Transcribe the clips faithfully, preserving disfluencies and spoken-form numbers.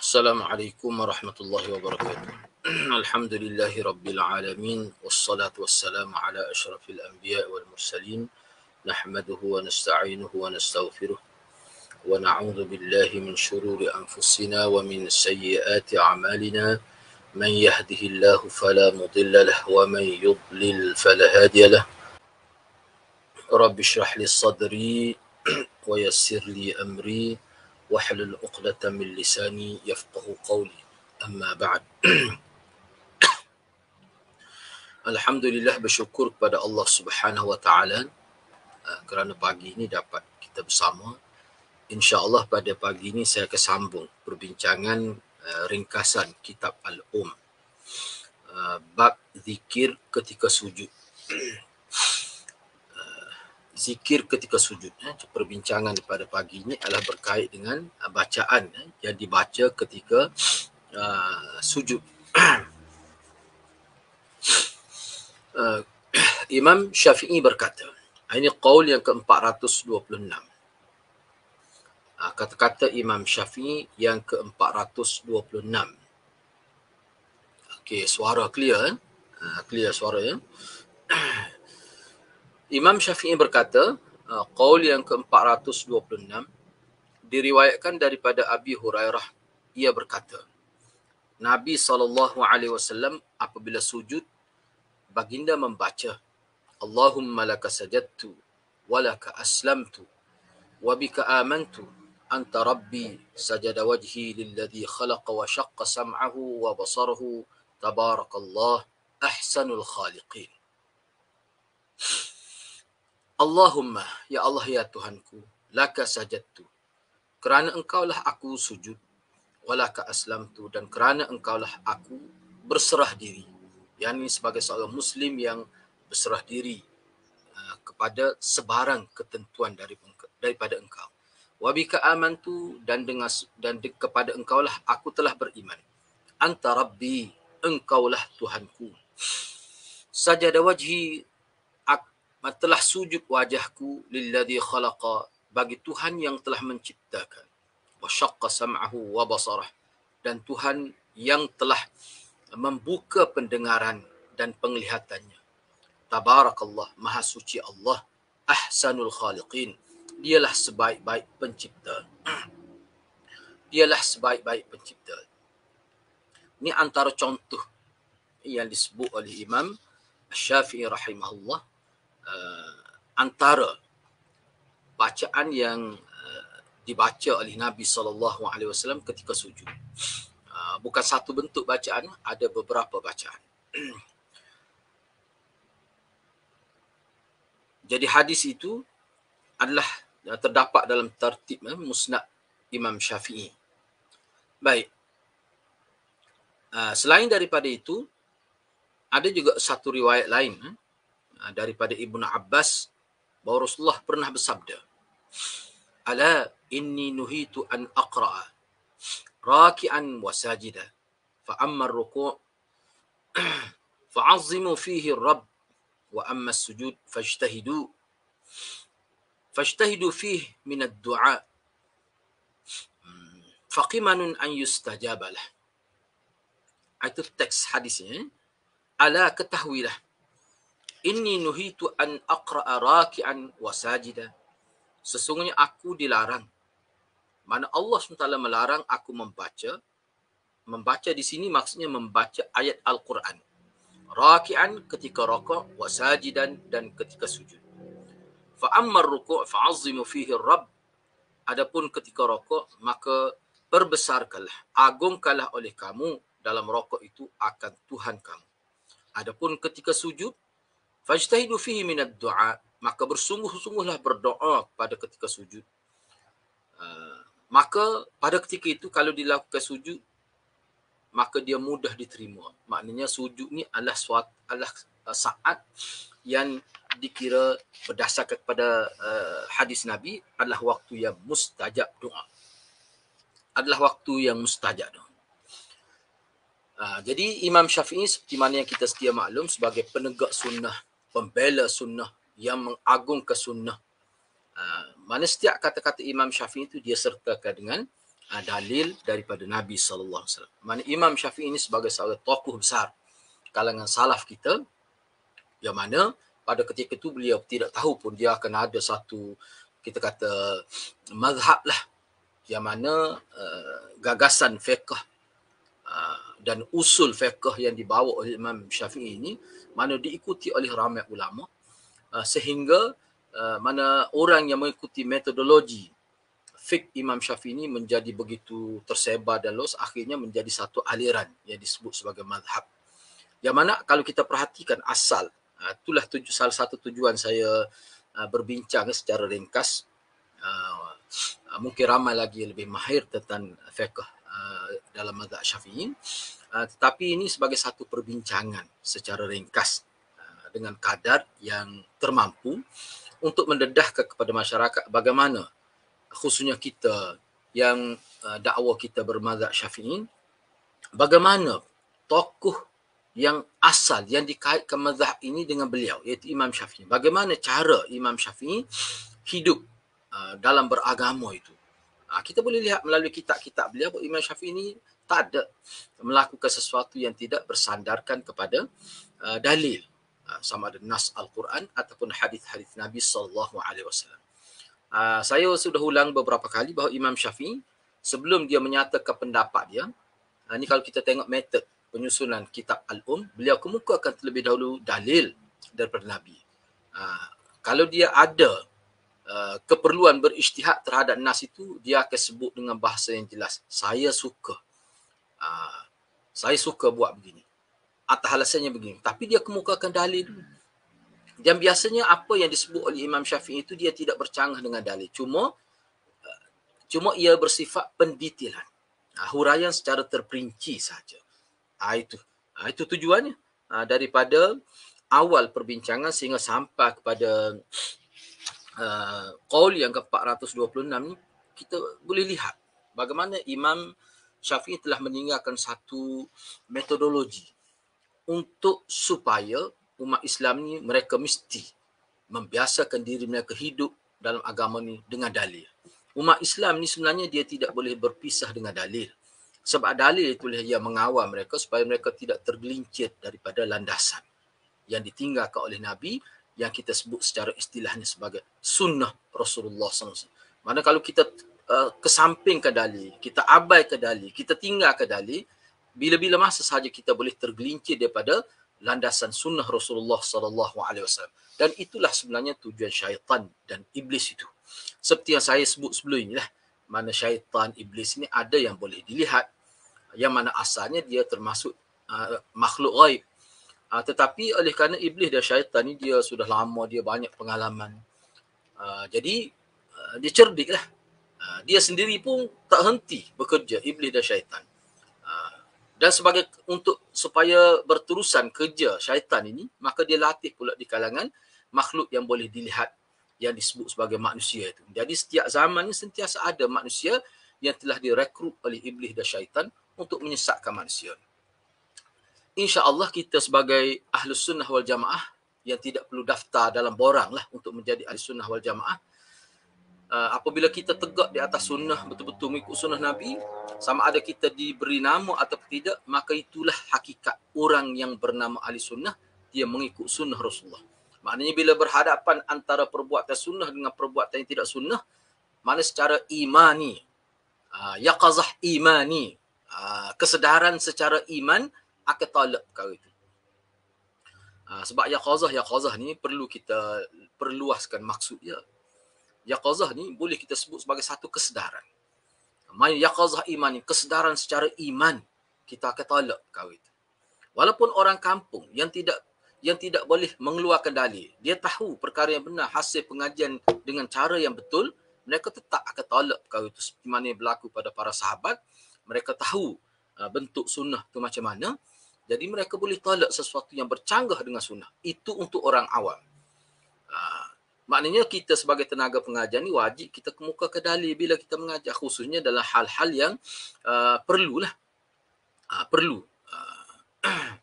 Assalamualaikum warahmatullahi wabarakatuh. Alhamdulillahi rabbil alamin wassalatu wassalamu ala asyrafil anbiya wal mursalin nahmaduhu wa nasta'inuhu wa nastaghfiruh wa na'udzu billahi min shururi anfusina wa min sayyiati a'malina man yahdihillahu fala mudilla lahu wa man yudlil fala hadiya lahu. Rabbi shrah li sadri wa yassir li amri wahlul 'uqdatam min lisani yafqahu qawli. Amma ba'd. Alhamdulillah, bersyukur kepada Allah Subhanahu wa taala uh, kerana pagi ini dapat kita bersama. Insya-Allah pada pagi ini saya akan sambung perbincangan uh, ringkasan kitab Al-Um. Uh, bab zikir ketika sujud. Zikir ketika sujud. Eh, perbincangan pada pagi ini adalah berkait dengan uh, bacaan eh, yang dibaca ketika uh, sujud. uh, Imam Syafi'i berkata, ini qaul yang ke empat ratus dua puluh enam. Uh, kata-kata Imam Syafi'i yang ke empat ratus dua puluh enam. Okey, suara clear eh? Uh, clear suara ya. Imam Syafi'i berkata, uh, qaul yang ke empat ratus dua puluh enam diriwayatkan daripada Abi Hurairah. Ia berkata, Nabi sallallahu alaihi wasallam apabila sujud, baginda membaca, Allahumma laka sajadtu wa laka aslamtu wa bika amantu anta rabbi sajada wajhi lilladhi khalaqa wa shaqqa sam'ahu wa basarahu tabarakallah ahsanul khaliqin. Allahumma, ya Allah ya Tuhanku, laka sajadtu, kerana engkaulah aku sujud, walaka aslamtu, dan kerana engkaulah aku berserah diri. Yang ini sebagai seorang Muslim yang berserah diri uh, kepada sebarang ketentuan dari, daripada engkau. Wabika amantu, dan dengan dan de, kepada engkaulah aku telah beriman. Anta rabbi, engkaulah Tuhanku. Sajada wajhi, telah sujud wajahku lilladhi khalaqa, bagi Tuhan yang telah menciptakan, wa syaqqa sam'ahu wa basarah, dan Tuhan yang telah membuka pendengaran dan penglihatannya. Tabarakallah, maha suci Allah, ahsanul khaliqin, dialah sebaik-baik pencipta. Dialah sebaik-baik pencipta. Ini antara contoh yang disebut oleh Imam Syafi'i rahimahullah. Uh, antara bacaan yang uh, dibaca oleh Nabi sallallahu alaihi wasallam ketika sujud. Uh, bukan satu bentuk bacaan, ada beberapa bacaan. Jadi hadis itu adalah uh, terdapat dalam tertib uh, Musnad Imam Syafi'i. Baik. Uh, selain daripada itu, ada juga satu riwayat lain uh, daripada Ibnu Abbas bahawa Rasulullah pernah bersabda, ala inni nuhitu an aqra'a raki'an wa sajida fa amma ar-ruku' fa'azzimu fihi ar-rabb wa amma as-sujud fajtahidu fajtahidu fihi min ad-du'a faqimanun an yustajaba lah. Itu teks hadisnya. Ala, ketahuilah, inni nuhitu an aqra'a raki'an wa sajida, sesungguhnya aku dilarang, mana Allah subhanahu wa taala melarang aku membaca. Membaca di sini maksudnya membaca ayat Al-Quran. Raki'an ketika raka', wa sajidan, dan ketika sujud. Fa amma ar-ruku' fa'azzimu fihi ar-rabb, adapun ketika raka' maka perbesarkanlah, agungkanlah oleh kamu dalam raka' itu akan Tuhan kamu. Adapun ketika sujud, fajtahidu fihi minad du'a, maka bersungguh-sungguhlah berdoa pada ketika sujud. Uh, maka pada ketika itu kalau dilakukan sujud, maka dia mudah diterima. Maknanya sujud ni adalah suatu adalah saat yang dikira berdasarkan kepada uh, hadis Nabi adalah waktu yang mustajab doa. Adalah waktu yang mustajab doa. Uh, jadi Imam Syafi'i seperti mana yang kita sedia maklum sebagai penegak sunnah, pembela sunnah, yang mengagungkan sunnah. Uh, mana setiap kata-kata Imam Syafi'i itu dia sertakan dengan uh, dalil daripada Nabi sallallahu alaihi wasallam. Mana Imam Syafi'i ini sebagai seorang tokoh besar kalangan salaf kita, yang mana pada ketika itu beliau tidak tahu pun dia akan ada satu, kita kata, mazhab lah, yang mana uh, gagasan fiqh uh, dan usul fiqh yang dibawa oleh Imam Syafi'i ini mana diikuti oleh ramai ulama, uh, sehingga uh, mana orang yang mengikuti metodologi fiqh Imam Syafi'i ini menjadi begitu tersebar dan luas, akhirnya menjadi satu aliran yang disebut sebagai mazhab. Yang mana kalau kita perhatikan asal, uh, itulah tuju, salah satu tujuan saya uh, berbincang secara ringkas. Uh, uh, mungkin ramai lagi lebih mahir tentang fiqh uh, dalam mazhab Syafi'i. Uh, tetapi ini sebagai satu perbincangan secara ringkas uh, dengan kadar yang termampu untuk mendedah kepada masyarakat bagaimana khususnya kita yang uh, dakwah kita bermazhab Syafi'i, bagaimana tokoh yang asal yang dikaitkan mazhab ini dengan beliau, iaitu Imam Syafi'i. Bagaimana cara Imam Syafi'i hidup uh, dalam beragama itu. Uh, kita boleh lihat melalui kitab-kitab beliau bahawa Imam Syafi'i ini tak ada melakukan sesuatu yang tidak bersandarkan kepada uh, dalil, uh, sama ada nas Al-Quran ataupun hadis-hadis Nabi sallallahu alaihi wasallam. Uh, saya sudah ulang beberapa kali bahawa Imam Syafi'i sebelum dia menyatakan pendapat dia, uh, ni kalau kita tengok metod penyusunan kitab Al-Um, beliau kemukakan terlebih dahulu dalil daripada Nabi. Uh, kalau dia ada uh, keperluan berijtihad terhadap nas itu, dia akan sebut dengan bahasa yang jelas. Saya suka. Uh, saya suka buat begini. Atas alasannya begini. Tapi dia kemukakan dalil dulu. Dan biasanya apa yang disebut oleh Imam Syafi'i itu dia tidak bercanggah dengan dalil. Cuma uh, cuma ia bersifat pendetailan. Uh, huraian secara terperinci saja. Ha, itu. Ha, itu tujuannya. Ha, daripada awal perbincangan sehingga sampai kepada uh, qaul yang ke empat ratus dua puluh enam ni, kita boleh lihat bagaimana Imam Syafi'i telah meninggalkan satu metodologi untuk supaya umat Islam ni mereka mesti membiasakan diri mereka hidup dalam agama ni dengan dalil. Umat Islam ni sebenarnya dia tidak boleh berpisah dengan dalil. Sebab dalil itulah yang mengawal mereka supaya mereka tidak tergelincir daripada landasan yang ditinggalkan oleh Nabi, yang kita sebut secara istilahnya sebagai sunnah Rasulullah sallallahu alaihi wasallam. Mana kalau kita uh, kesampingkan dalil, kita abaikan dalil, kita tinggalkan dalil, bila-bila masa sahaja kita boleh tergelincir daripada landasan sunnah Rasulullah sallallahu alaihi wasallam. Dan itulah sebenarnya tujuan syaitan dan iblis itu. Seperti yang saya sebut sebelum ini lah, mana syaitan, iblis ini ada yang boleh dilihat, yang mana asalnya dia termasuk uh, makhluk ghaib. Uh, tetapi oleh kerana iblis dan syaitan ni dia sudah lama, dia banyak pengalaman. Uh, jadi uh, dia cerdik lah. Uh, dia sendiri pun tak henti bekerja, iblis dan syaitan. Uh, dan sebagai untuk supaya berterusan kerja syaitan ini, maka dia latih pula di kalangan makhluk yang boleh dilihat, yang disebut sebagai manusia itu. Jadi setiap zaman ni sentiasa ada manusia yang telah direkrut oleh iblis dan syaitan untuk menyesatkan manusia. InsyaAllah kita sebagai Ahlus Sunnah wal Jamaah yang tidak perlu daftar dalam borang lah untuk menjadi Ahlus Sunnah wal Jamaah. Uh, apabila kita tegak di atas sunnah, betul-betul mengikut sunnah Nabi, sama ada kita diberi nama atau tidak, maka itulah hakikat orang yang bernama Ahli Sunnah, dia mengikut sunnah Rasulullah. Maknanya bila berhadapan antara perbuatan sunnah dengan perbuatan yang tidak sunnah, mana secara imani, uh, yaqazah imani, uh, kesedaran secara iman akan tolak perkara itu. Uh, sebab yaqazah, yaqazah ni perlu kita perluaskan maksud dia. Yaqazah ni boleh kita sebut sebagai satu kesedaran. Main yaqazah iman ni, kesedaran secara iman, kita akan tolak perkara itu. Walaupun orang kampung yang tidak yang tidak boleh mengeluarkan dalil, dia tahu perkara yang benar, hasil pengajian dengan cara yang betul, mereka tetap akan tolak perkara itu. Seperti mana yang berlaku pada para sahabat, mereka tahu uh, bentuk sunnah itu macam mana, jadi mereka boleh tolak sesuatu yang bercanggah dengan sunnah. Itu untuk orang awam. Uh, maknanya kita sebagai tenaga pengajar ni wajib kita kemukakan dalil bila kita mengajar, khususnya dalam hal-hal yang uh, perlulah. Uh, perlu. Uh,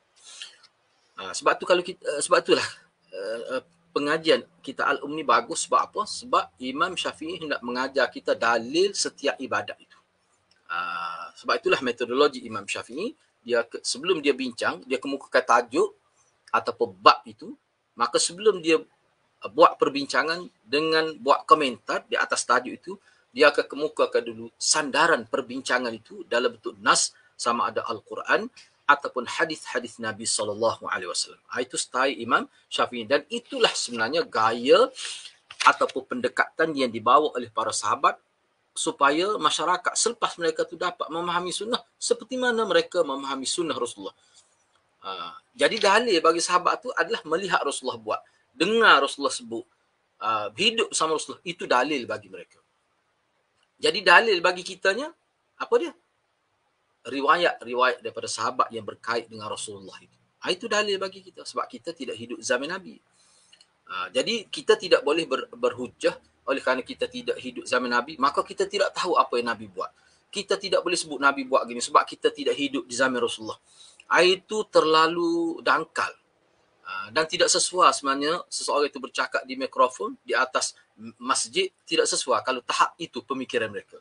Uh, sebab tu kalau kita uh, sebab itulah uh, uh, pengajian kita Al-Um ni bagus. Sebab apa? Sebab Imam Syafi'i hendak mengajar kita dalil setiap ibadat itu. Uh, sebab itulah metodologi Imam Syafi'i, dia ke, sebelum dia bincang, dia kemukakan tajuk ataupun bab itu, maka sebelum dia uh, buat perbincangan dengan buat komentar di atas tajuk itu, dia akan kemukakan dulu sandaran perbincangan itu dalam bentuk nas, sama ada Al-Quran ataupun hadis-hadis Nabi sallallahu alaihi wasallam. Itu style Imam Syafi'i, dan itulah sebenarnya gaya ataupun pendekatan yang dibawa oleh para sahabat supaya masyarakat selepas mereka tu dapat memahami sunnah seperti mana mereka memahami sunnah Rasulullah. Uh, jadi dalil bagi sahabat tu adalah melihat Rasulullah buat, dengar Rasulullah sebut, uh, hidup sama Rasulullah, itu dalil bagi mereka. Jadi dalil bagi kitanya apa dia? Riwayat-riwayat daripada sahabat yang berkait dengan Rasulullah itu. Uh, itu dalil bagi kita sebab kita tidak hidup zaman Nabi. Uh, jadi kita tidak boleh ber, berhujah oleh kerana kita tidak hidup zaman Nabi, maka kita tidak tahu apa yang Nabi buat. Kita tidak boleh sebut Nabi buat gini sebab kita tidak hidup di zaman Rasulullah. Itu terlalu dangkal. Dan tidak sesuai sebenarnya seseorang itu bercakap di mikrofon di atas masjid, tidak sesuai kalau tahap itu pemikiran mereka.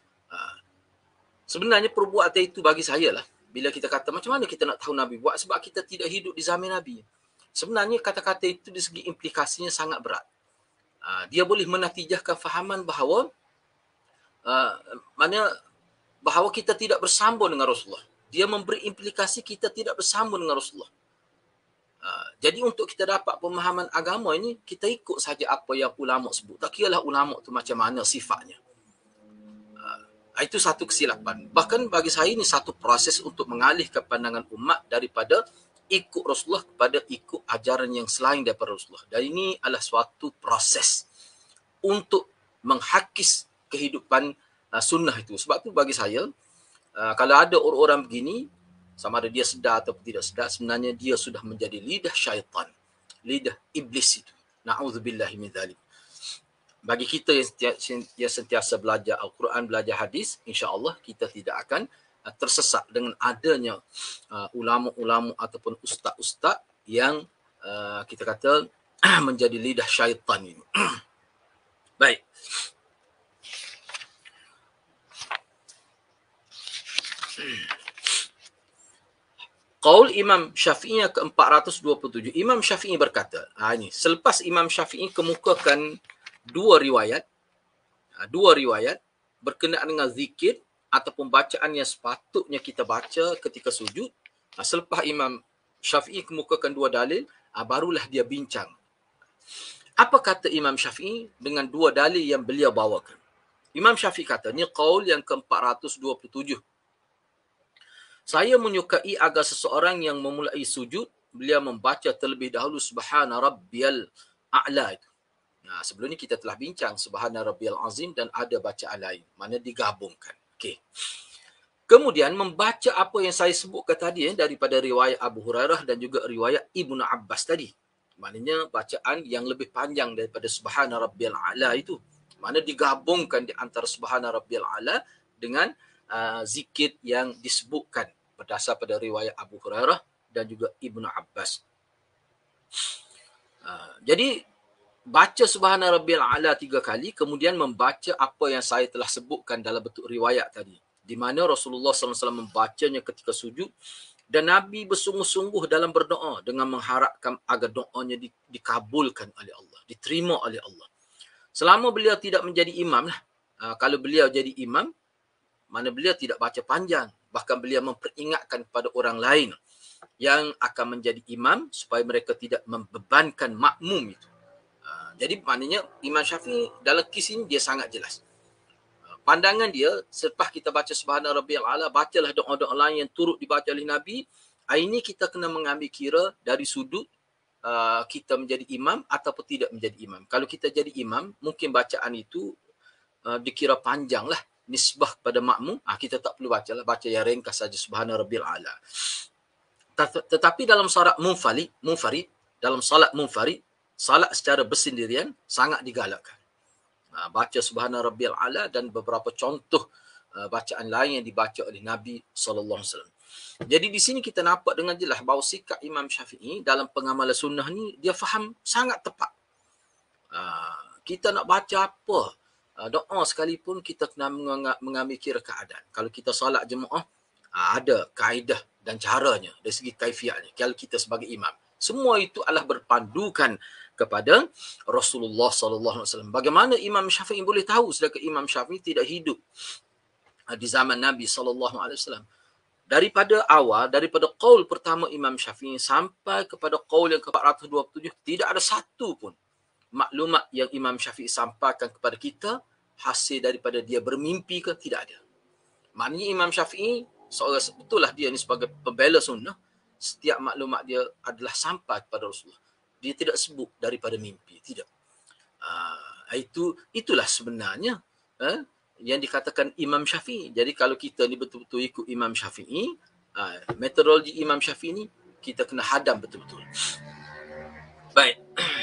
Sebenarnya perbuatan itu bagi saya lah, bila kita kata macam mana kita nak tahu Nabi buat, sebab kita tidak hidup di zaman Nabi. Sebenarnya kata-kata itu dari segi implikasinya sangat berat. Uh, dia boleh menatijahkan fahaman bahawa uh, mana bahawa kita tidak bersambung dengan Rasulullah. Dia memberi implikasi kita tidak bersambung dengan Rasulullah. Uh, jadi untuk kita dapat pemahaman agama ini, kita ikut saja apa yang ulama sebut. Tak kiralah ulama tu macam mana sifatnya. Uh, itu satu kesilapan. Bahkan bagi saya ini satu proses untuk mengalihkan pandangan umat daripada ikut Rasulullah kepada ikut ajaran yang selain daripada Rasulullah. Dan ini adalah suatu proses untuk menghakis kehidupan uh, sunnah itu. Sebab tu bagi saya, uh, kalau ada orang-orang begini, sama ada dia sedar atau tidak sedar, sebenarnya dia sudah menjadi lidah syaitan, lidah iblis itu. Na'udzubillahi min dzalik. Bagi kita yang sentiasa, yang sentiasa belajar Al-Quran, belajar hadis, insya-Allah kita tidak akan tersesat dengan adanya uh, ulama-ulama ataupun ustaz-ustaz yang uh, kita kata menjadi lidah syaitan ini. Baik. Qaul Imam Syafi'i ke empat ratus dua puluh tujuh. Imam Syafi'i berkata, ha, ini selepas Imam Syafi'i kemukakan dua riwayat, dua riwayat berkenaan dengan zikir ataupun bacaan yang sepatutnya kita baca ketika sujud. Selepas Imam Syafi'i kemukakan dua dalil, barulah dia bincang. Apa kata Imam Syafi'i dengan dua dalil yang beliau bawakan? Imam Syafi'i kata, ni qaul yang ke empat ratus dua puluh tujuh. Saya menyukai agar seseorang yang memulai sujud, beliau membaca terlebih dahulu Subhana Rabbiyal A'la itu. Nah, sebelum ni kita telah bincang Subhana Rabbiyal Azim dan ada bacaan lain, mana digabungkan. Okay. Kemudian membaca apa yang saya sebutkan tadi eh, daripada riwayat Abu Hurairah dan juga riwayat Ibnu Abbas tadi. Maknanya bacaan yang lebih panjang daripada Subhana Rabbiyal A'la itu. Mana digabungkan di antara Subhana Rabbiyal A'la dengan uh, zikir yang disebutkan berdasar pada riwayat Abu Hurairah dan juga Ibnu Abbas. Uh, jadi baca Subhana Rabbiyal A'la tiga kali, kemudian membaca apa yang saya telah sebutkan dalam bentuk riwayat tadi. Di mana Rasulullah sallallahu alaihi wasallam membacanya ketika sujud dan Nabi bersungguh-sungguh dalam berdoa dengan mengharapkan agar doanya di, dikabulkan oleh Allah, diterima oleh Allah. Selama beliau tidak menjadi imam lah. Uh, kalau beliau jadi imam, mana beliau tidak baca panjang. Bahkan beliau memperingatkan kepada orang lain yang akan menjadi imam supaya mereka tidak membebankan makmum itu. Jadi maknanya Imam Syafi'i dalam kes ini dia sangat jelas. Pandangan dia, selepas kita baca Subhana Rabbiyal A'la, bacalah doa-doa lain yang turut dibaca oleh Nabi. Ini kita kena mengambil kira dari sudut uh, kita menjadi imam ataupun tidak menjadi imam. Kalau kita jadi imam, mungkin bacaan itu uh, dikira panjang lah. Nisbah kepada makmum, ah, kita tak perlu baca lah. Baca yang ringkas saja Subhana Rabbiyal A'la. Tetapi dalam salat munfarid, munfarid, dalam salat munfarid, salat secara bersendirian sangat digalakkan. Ha, baca Subhana Rabbiyal A'la dan beberapa contoh uh, bacaan lain yang dibaca oleh Nabi sallallahu alaihi wasallam. Jadi di sini kita nampak dengan jelas bahawa sikap Imam Syafi'i dalam pengamalan sunnah ni dia faham sangat tepat. Ha, kita nak baca apa? uh, doa sekalipun kita kena mengambil kira keadaan. Kalau kita solat jemaah, uh, ada kaedah dan caranya dari segi kaifiatnya. Kalau kita sebagai imam, semua itu adalah berpandukan kepada Rasulullah sallallahu alaihi wasallam. Bagaimana Imam Syafi'i boleh tahu sedangkan Imam Syafi'i tidak hidup uh, di zaman Nabi sallallahu alaihi wasallam? Daripada awal, daripada qaul pertama Imam Syafi'i sampai kepada qaul yang ke empat ratus dua puluh tujuh, tidak ada satu pun maklumat yang Imam Syafi'i sampaikan kepada kita hasil daripada dia bermimpi ke, tidak ada. Maknanya Imam Syafi'i seorang, betullah dia ni sebagai pembela sunnah, setiap maklumat dia adalah sampai kepada Rasulullah. Dia tidak sebut daripada mimpi, tidak. Uh, itu itulah sebenarnya uh, yang dikatakan Imam Syafi'i. Jadi kalau kita ni betul-betul ikut Imam Syafi'i, uh, metodologi Imam Syafi'i ni kita kena hadam betul-betul. Baik.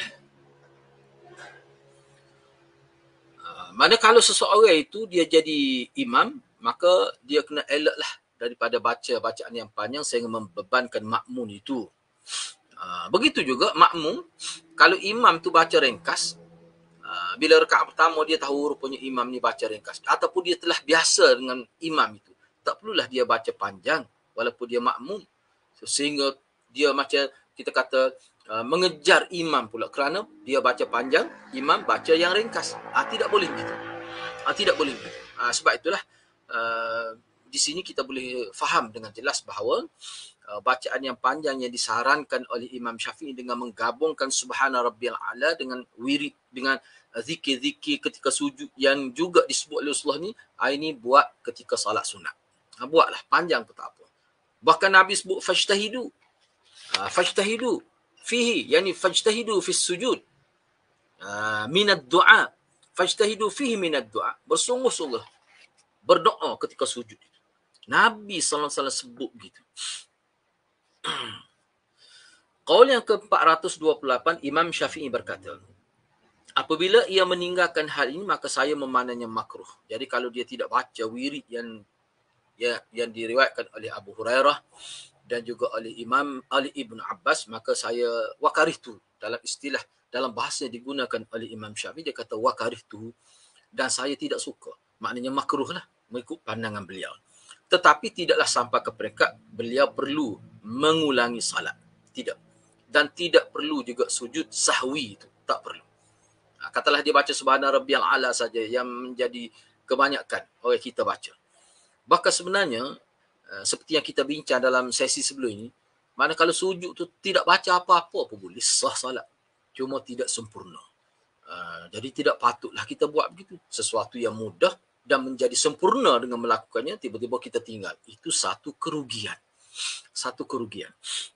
Uh, mana kalau seseorang itu dia jadi imam, maka dia kena elak lah daripada baca bacaan yang panjang sehingga membebankan makmum itu. Uh, begitu juga makmum, kalau imam tu baca ringkas, Uh, bila rakaat pertama dia tahu rupanya imam ni baca ringkas, ataupun dia telah biasa dengan imam itu, tak perlulah dia baca panjang walaupun dia makmum, so, sehingga dia macam kita kata uh, mengejar imam pula kerana dia baca panjang, imam baca yang ringkas. Ah, tidak boleh begitu. Ah, tidak boleh begitu. Ah, sebab itulah uh, di sini kita boleh faham dengan jelas bahawa uh, bacaan yang panjang yang disarankan oleh Imam Syafi'i dengan menggabungkan subhana rabbiyal a'la dengan wirid, dengan zikir-zikir ketika sujud yang juga disebut oleh Rasulullah ni, ini buat ketika salat sunat. Ha, buatlah, panjang pun tak apa. Bahkan Nabi sebut fajtahidu. Ha, fajtahidu fihi, yani fajtahidu fis sujud. Ha, minad du'a. Fajtahidu fihi minad du'a. Bersungguh-sungguh berdoa ketika sujud. Nabi sallallahu alaihi wasallam sebut begitu. Qaul yang ke empat ratus dua puluh lapan, Imam Syafi'i berkata, apabila ia meninggalkan hal ini, maka saya memandangnya makruh. Jadi kalau dia tidak baca wirid yang ya, yang diriwayatkan oleh Abu Hurairah dan juga oleh Imam Ali Ibn Abbas, maka saya wakarihtu, dalam istilah, dalam bahasa yang digunakan oleh Imam Syafi'i, dia kata wakarihtu, dan saya tidak suka. Maknanya makruh lah, mengikut pandangan beliau. Tetapi tidaklah sampai ke peringkat beliau perlu mengulangi salat. Tidak. Dan tidak perlu juga sujud sahwi itu. Tak perlu. Katalah dia baca subhana rabbiyal a'la saja yang menjadi kebanyakan orang kita baca. Bahkan sebenarnya seperti yang kita bincang dalam sesi sebelum ini, mana kalau sujud tu tidak baca apa-apa pun boleh sah salat. Cuma tidak sempurna. Jadi tidak patutlah kita buat begitu. Sesuatu yang mudah dan menjadi sempurna dengan melakukannya, tiba-tiba kita tinggal. Itu satu kerugian. Satu kerugian.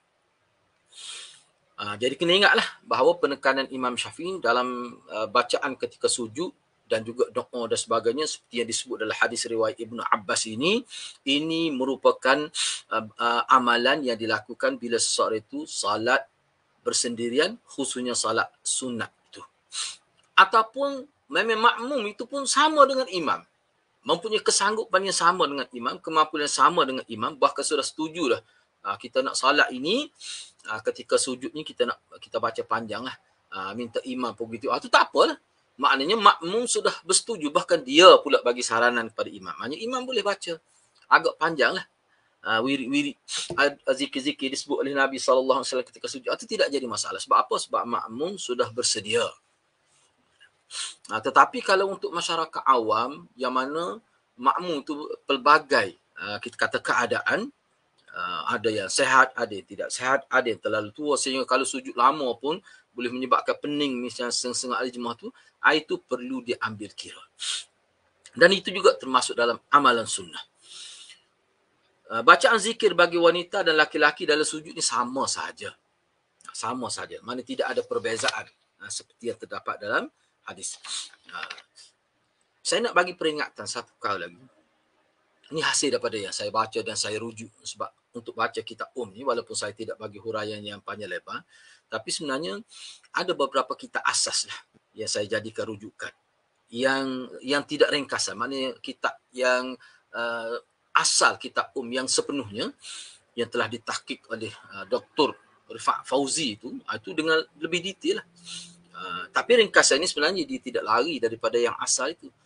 Uh, jadi kena ingatlah bahawa penekanan Imam Syafi'i dalam uh, bacaan ketika sujud dan juga doa dan sebagainya seperti yang disebut dalam hadis riwayat Ibnu Abbas ini, ini merupakan uh, uh, amalan yang dilakukan bila seseorang itu salat bersendirian, khususnya salat sunat itu. Ataupun memang makmum itu pun sama dengan imam. Mempunyai kesanggupan yang sama dengan imam, kemampuan yang sama dengan imam, bahkan sudah setuju dah. Uh, kita nak salat ini, Uh, ketika sujud ni kita nak kita baca panjang lah. Uh, minta imam pun begitu. Ah, tu tak apalah. Maknanya makmum sudah bersetuju. Bahkan dia pula bagi saranan kepada imam. Maknanya imam boleh baca. Agak panjang lah. Uh, wirid-wirid, uh, zikir-zikir disebut oleh Nabi sallallahu alaihi wasallam ketika sujud. Itu tidak jadi masalah. Sebab apa? Sebab makmum sudah bersedia. Uh, tetapi kalau untuk masyarakat awam, yang mana makmum tu pelbagai, uh, kita kata keadaan, Uh, ada yang sehat, ada yang tidak sehat, ada yang terlalu tua sehingga kalau sujud lama pun boleh menyebabkan pening misalnya setengah-setengah ahli jemaah tu, itu perlu diambil kira. Dan itu juga termasuk dalam amalan sunnah. Uh, bacaan zikir bagi wanita dan laki-laki dalam sujud ni sama saja. Sama saja. Mana tidak ada perbezaan uh, seperti yang terdapat dalam hadis. Uh, saya nak bagi peringatan satu kali lagi. Ini hasil daripada yang saya baca dan saya rujuk sebab untuk baca kitab Um ni, walaupun saya tidak bagi huraian yang panjang lebar, tapi sebenarnya ada beberapa kitab asas lah yang saya jadikan rujukan. Yang yang tidak ringkasan, maknanya kitab yang uh, asal kitab Um yang sepenuhnya yang telah ditahqiq oleh uh, Doktor Rifat Fauzi itu, itu dengan lebih detail lah. Uh, tapi ringkasan ini sebenarnya dia tidak lari daripada yang asal itu.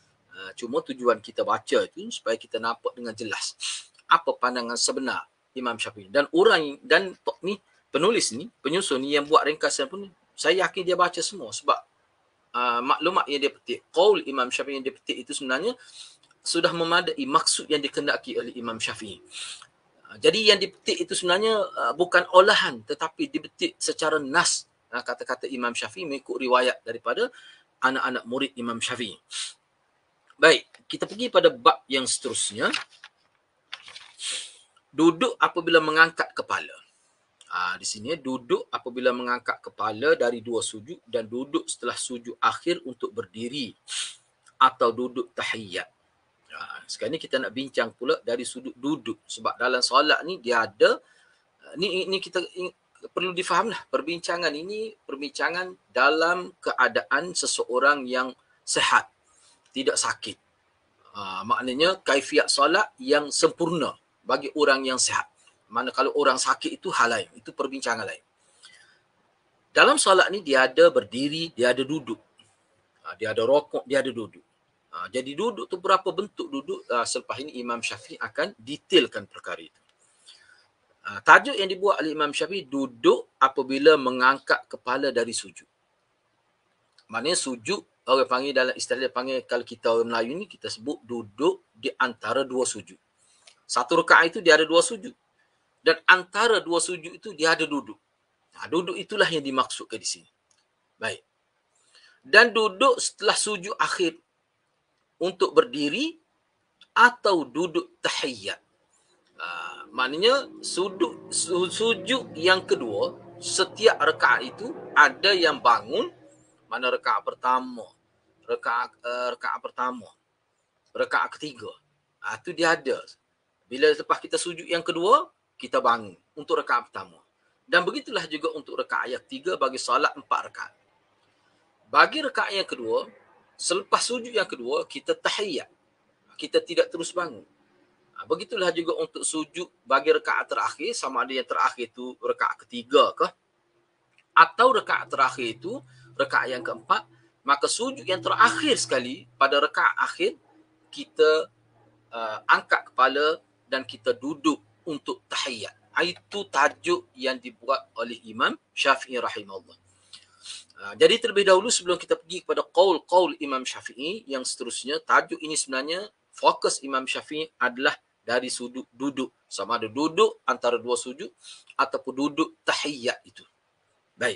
Uh, cuma tujuan kita baca itu supaya kita nampak dengan jelas apa pandangan sebenar Imam Syafi'i. Dan orang dan ni penulis ni, penyusun ni yang buat ringkasan pun, saya yakin dia baca semua sebab uh, maklumat yang dia petik, qaul Imam Syafi'i yang dia petik itu sebenarnya sudah memadai maksud yang dikehendaki oleh Imam Syafi'i. Uh, jadi yang dipetik itu sebenarnya uh, bukan olahan tetapi dipetik secara nas, uh, kata-kata Imam Syafi'i mengikut riwayat daripada anak-anak murid Imam Syafi'i. Baik, kita pergi pada bab yang seterusnya. Duduk apabila mengangkat kepala. Ha, di sini duduk apabila mengangkat kepala dari dua sujud dan duduk setelah sujud akhir untuk berdiri atau duduk tahiyat. Ha, sekarang ni kita nak bincang pula dari sudut duduk sebab dalam solat ni dia ada ni ini kita ini, perlu difahamlah perbincangan ini perbincangan dalam keadaan seseorang yang sihat, tidak sakit. Ha, maknanya kaifiat solat yang sempurna bagi orang yang sihat. Mana kalau orang sakit itu hal lain, itu perbincangan lain. Dalam solat ni dia ada berdiri, dia ada duduk. Ha, dia ada rokok, dia ada duduk. Ha, jadi duduk tu berapa bentuk duduk, ha, selepas ini Imam Syafi'i akan detailkan perkara itu. Ha, tajuk yang dibuat oleh Imam Syafi'i, duduk apabila mengangkat kepala dari sujud. Maknanya sujud, orang panggil dalam istilah dia panggil, kalau kita orang Melayu ni kita sebut duduk di antara dua sujud. Satu rakaat itu dia ada dua sujud. Dan antara dua sujud itu dia ada duduk. Nah, duduk itulah yang dimaksudkan di sini. Baik. Dan duduk setelah sujud akhir untuk berdiri atau duduk tahiyat. Uh, maknanya sudut, sujud yang kedua, setiap rakaat itu ada yang bangun, mana rakaat pertama, rakaat uh, rakaat pertama, rakaat ketiga. Ah, itu dia ada. Bila lepas kita sujud yang kedua, kita bangun untuk rakaat pertama. Dan begitulah juga untuk rakaat yang ketiga bagi solat empat rakaat. Bagi rakaat yang kedua, selepas sujud yang kedua, kita tahiyat. Kita tidak terus bangun. Begitulah juga untuk sujud bagi rakaat terakhir, sama ada yang terakhir itu rakaat ketiga ke, atau rakaat terakhir itu rakaat yang keempat, maka sujud yang terakhir sekali pada rakaat akhir, kita uh, angkat kepala dan kita duduk untuk tahiyat. Itu tajuk yang dibuat oleh Imam Syafi'i rahimahullah. Uh, jadi terlebih dahulu sebelum kita pergi kepada qaul-qaul Imam Syafi'i yang seterusnya, tajuk ini sebenarnya fokus Imam Syafi'i adalah dari sudut duduk. Sama ada duduk antara dua sujud ataupun duduk tahiyat itu. Baik.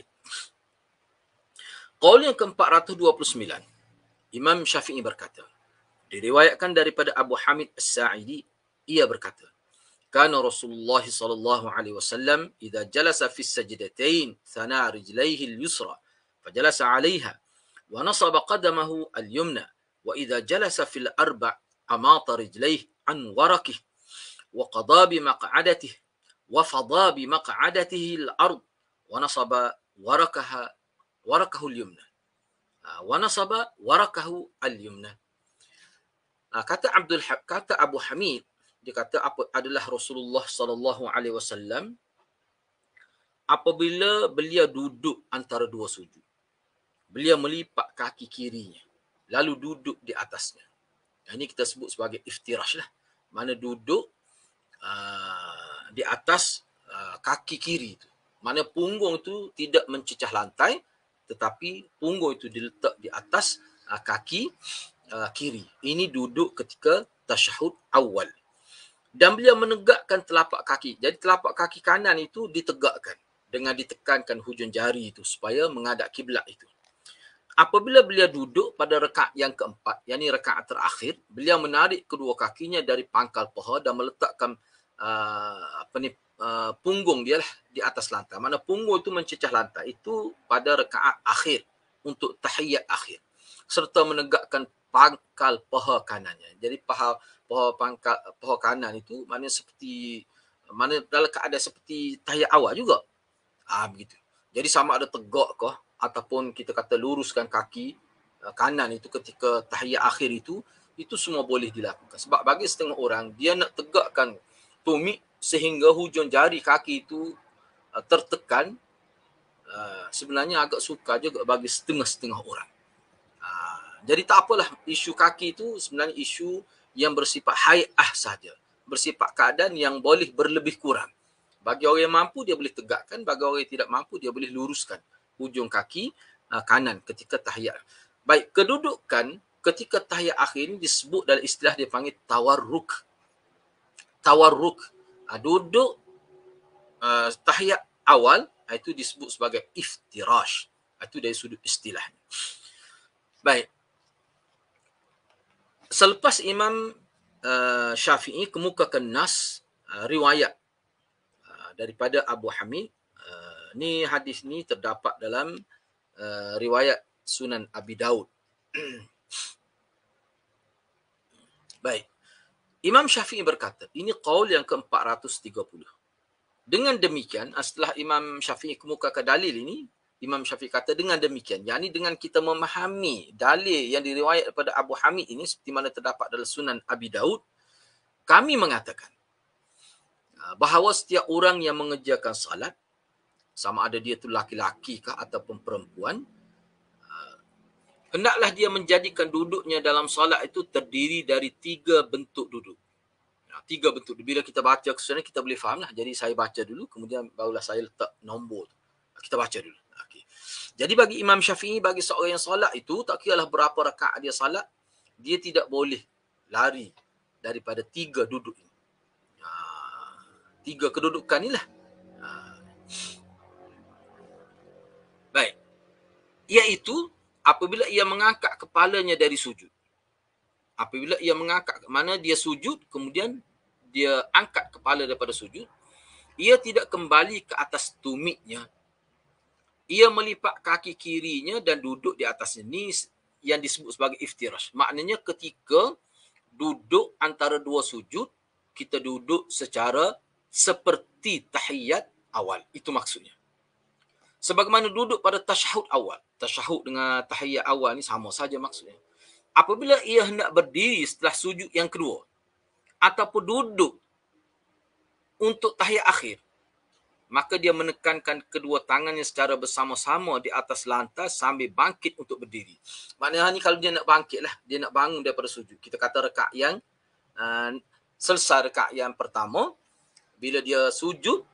Qaul yang ke empat ratus dua puluh sembilan. Imam Syafi'i berkata, diriwayatkan daripada Abu Hamid As-Sa'idi, ia berkata, kana Rasulullah sallallahu alaihi wasallam idza jalasa fi as-sajdatain thana rijlaihi al-yusra fajalasa 'alayha wa nasaba qadamahu al-yumna wa idza jalasa fil arba' amata rijlaihi an warakih wa qada bi maq'adatihi wa fada bi maq'adatihi al-ard wa nasaba warakaha warakahu al-yumna wa nasaba warakahu al-yumna. Kata Abdul kata Abu Hamid, dia kata apa adalah Rasulullah sallallahu alaihi wasallam apabila beliau duduk antara dua sujud, beliau melipat kaki kirinya lalu duduk di atasnya. Ini kita sebut sebagai iftirash lah. Mana duduk uh, di atas uh, kaki kiri itu. Mana punggung itu tidak mencecah lantai, tetapi punggung itu diletak di atas uh, kaki uh, kiri. Ini duduk ketika tasyahud awal. Dan beliau menegakkan telapak kaki. Jadi telapak kaki kanan itu ditegakkan dengan ditekankan hujung jari itu supaya menghadap kiblat itu. Apabila beliau duduk pada rakaat yang keempat, yakni rakaat terakhir, beliau menarik kedua kakinya dari pangkal paha dan meletakkan uh, apa ni, uh, punggung dia lah di atas lantai. Mana punggung itu mencecah lantai, itu pada rakaat akhir untuk tahiyat akhir. Serta menegakkan pangkal paha kanannya. Jadi paha paha pangkal paha kanan itu mana seperti mana dalam keadaan seperti tahiyat awal juga. Ah begitu. Jadi sama ada tegak ke ataupun kita kata luruskan kaki uh, kanan itu ketika tahiyat akhir itu, itu semua boleh dilakukan. Sebab bagi setengah orang, dia nak tegakkan tumit sehingga hujung jari kaki itu uh, tertekan, uh, sebenarnya agak sukar juga bagi setengah-setengah orang. Uh, Jadi tak apalah, isu kaki itu sebenarnya isu yang bersifat hai'ah saja. Bersifat keadaan yang boleh berlebih kurang. Bagi orang yang mampu, dia boleh tegakkan. Bagi orang yang tidak mampu, dia boleh luruskan hujung kaki uh, kanan ketika tahiyat. Baik, kedudukan ketika tahiyat akhir ini disebut dalam istilah dia panggil tawarruk. Tawarruk. Uh, duduk uh, tahiyat awal, itu disebut sebagai iftirash. Itu dari sudut istilah. Baik. Selepas Imam uh, Syafi'i kemukakan nas uh, riwayat uh, daripada Abu Hamid. Uh, ni hadis ni terdapat dalam uh, riwayat Sunan Abi Daud. Baik. Imam Syafi'i berkata, ini qaul yang ke empat ratus tiga puluh. Dengan demikian, setelah Imam Syafi'i kemukakan dalil ini, Imam Syafi'i kata dengan demikian, yakni dengan kita memahami dalil yang diriwayat daripada Abu Hamid ini seperti mana terdapat dalam Sunan Abi Daud, kami mengatakan bahawa setiap orang yang mengerjakan salat, sama ada dia tu laki-laki kah ataupun perempuan, hendaklah dia menjadikan duduknya dalam salat itu terdiri dari tiga bentuk duduk. Tiga bentuk. Bila kita baca kesudahan, kita boleh faham lah. Jadi saya baca dulu, kemudian barulah saya letak nombor. Kita baca dulu. Okay. Jadi bagi Imam Syafi'i, bagi seorang yang salat itu, tak kiralah berapa rakaat dia salat, dia tidak boleh lari daripada tiga duduk ini. Ha, tiga kedudukan inilah. Ha. Baik. Iaitu apabila ia mengangkat kepalanya dari sujud. Apabila ia mengangkat, mana dia sujud, kemudian dia angkat kepala daripada sujud, ia tidak kembali ke atas tumitnya. Ia melipat kaki kirinya dan duduk di atasnya. Ini yang disebut sebagai iftirash. Maknanya ketika duduk antara dua sujud, kita duduk secara seperti tahiyat awal. Itu maksudnya. Sebagaimana duduk pada tasyahud awal. Tasyahud dengan tahiyat awal ni sama saja maksudnya. Apabila ia hendak berdiri setelah sujud yang kedua, ataupun duduk untuk tahiyat akhir, maka dia menekankan kedua tangannya secara bersama-sama di atas lantai sambil bangkit untuk berdiri. Maknanya ni kalau dia nak bangkit lah, dia nak bangun daripada sujud. Kita kata rakaat yang uh, selesai rakaat yang pertama, bila dia sujud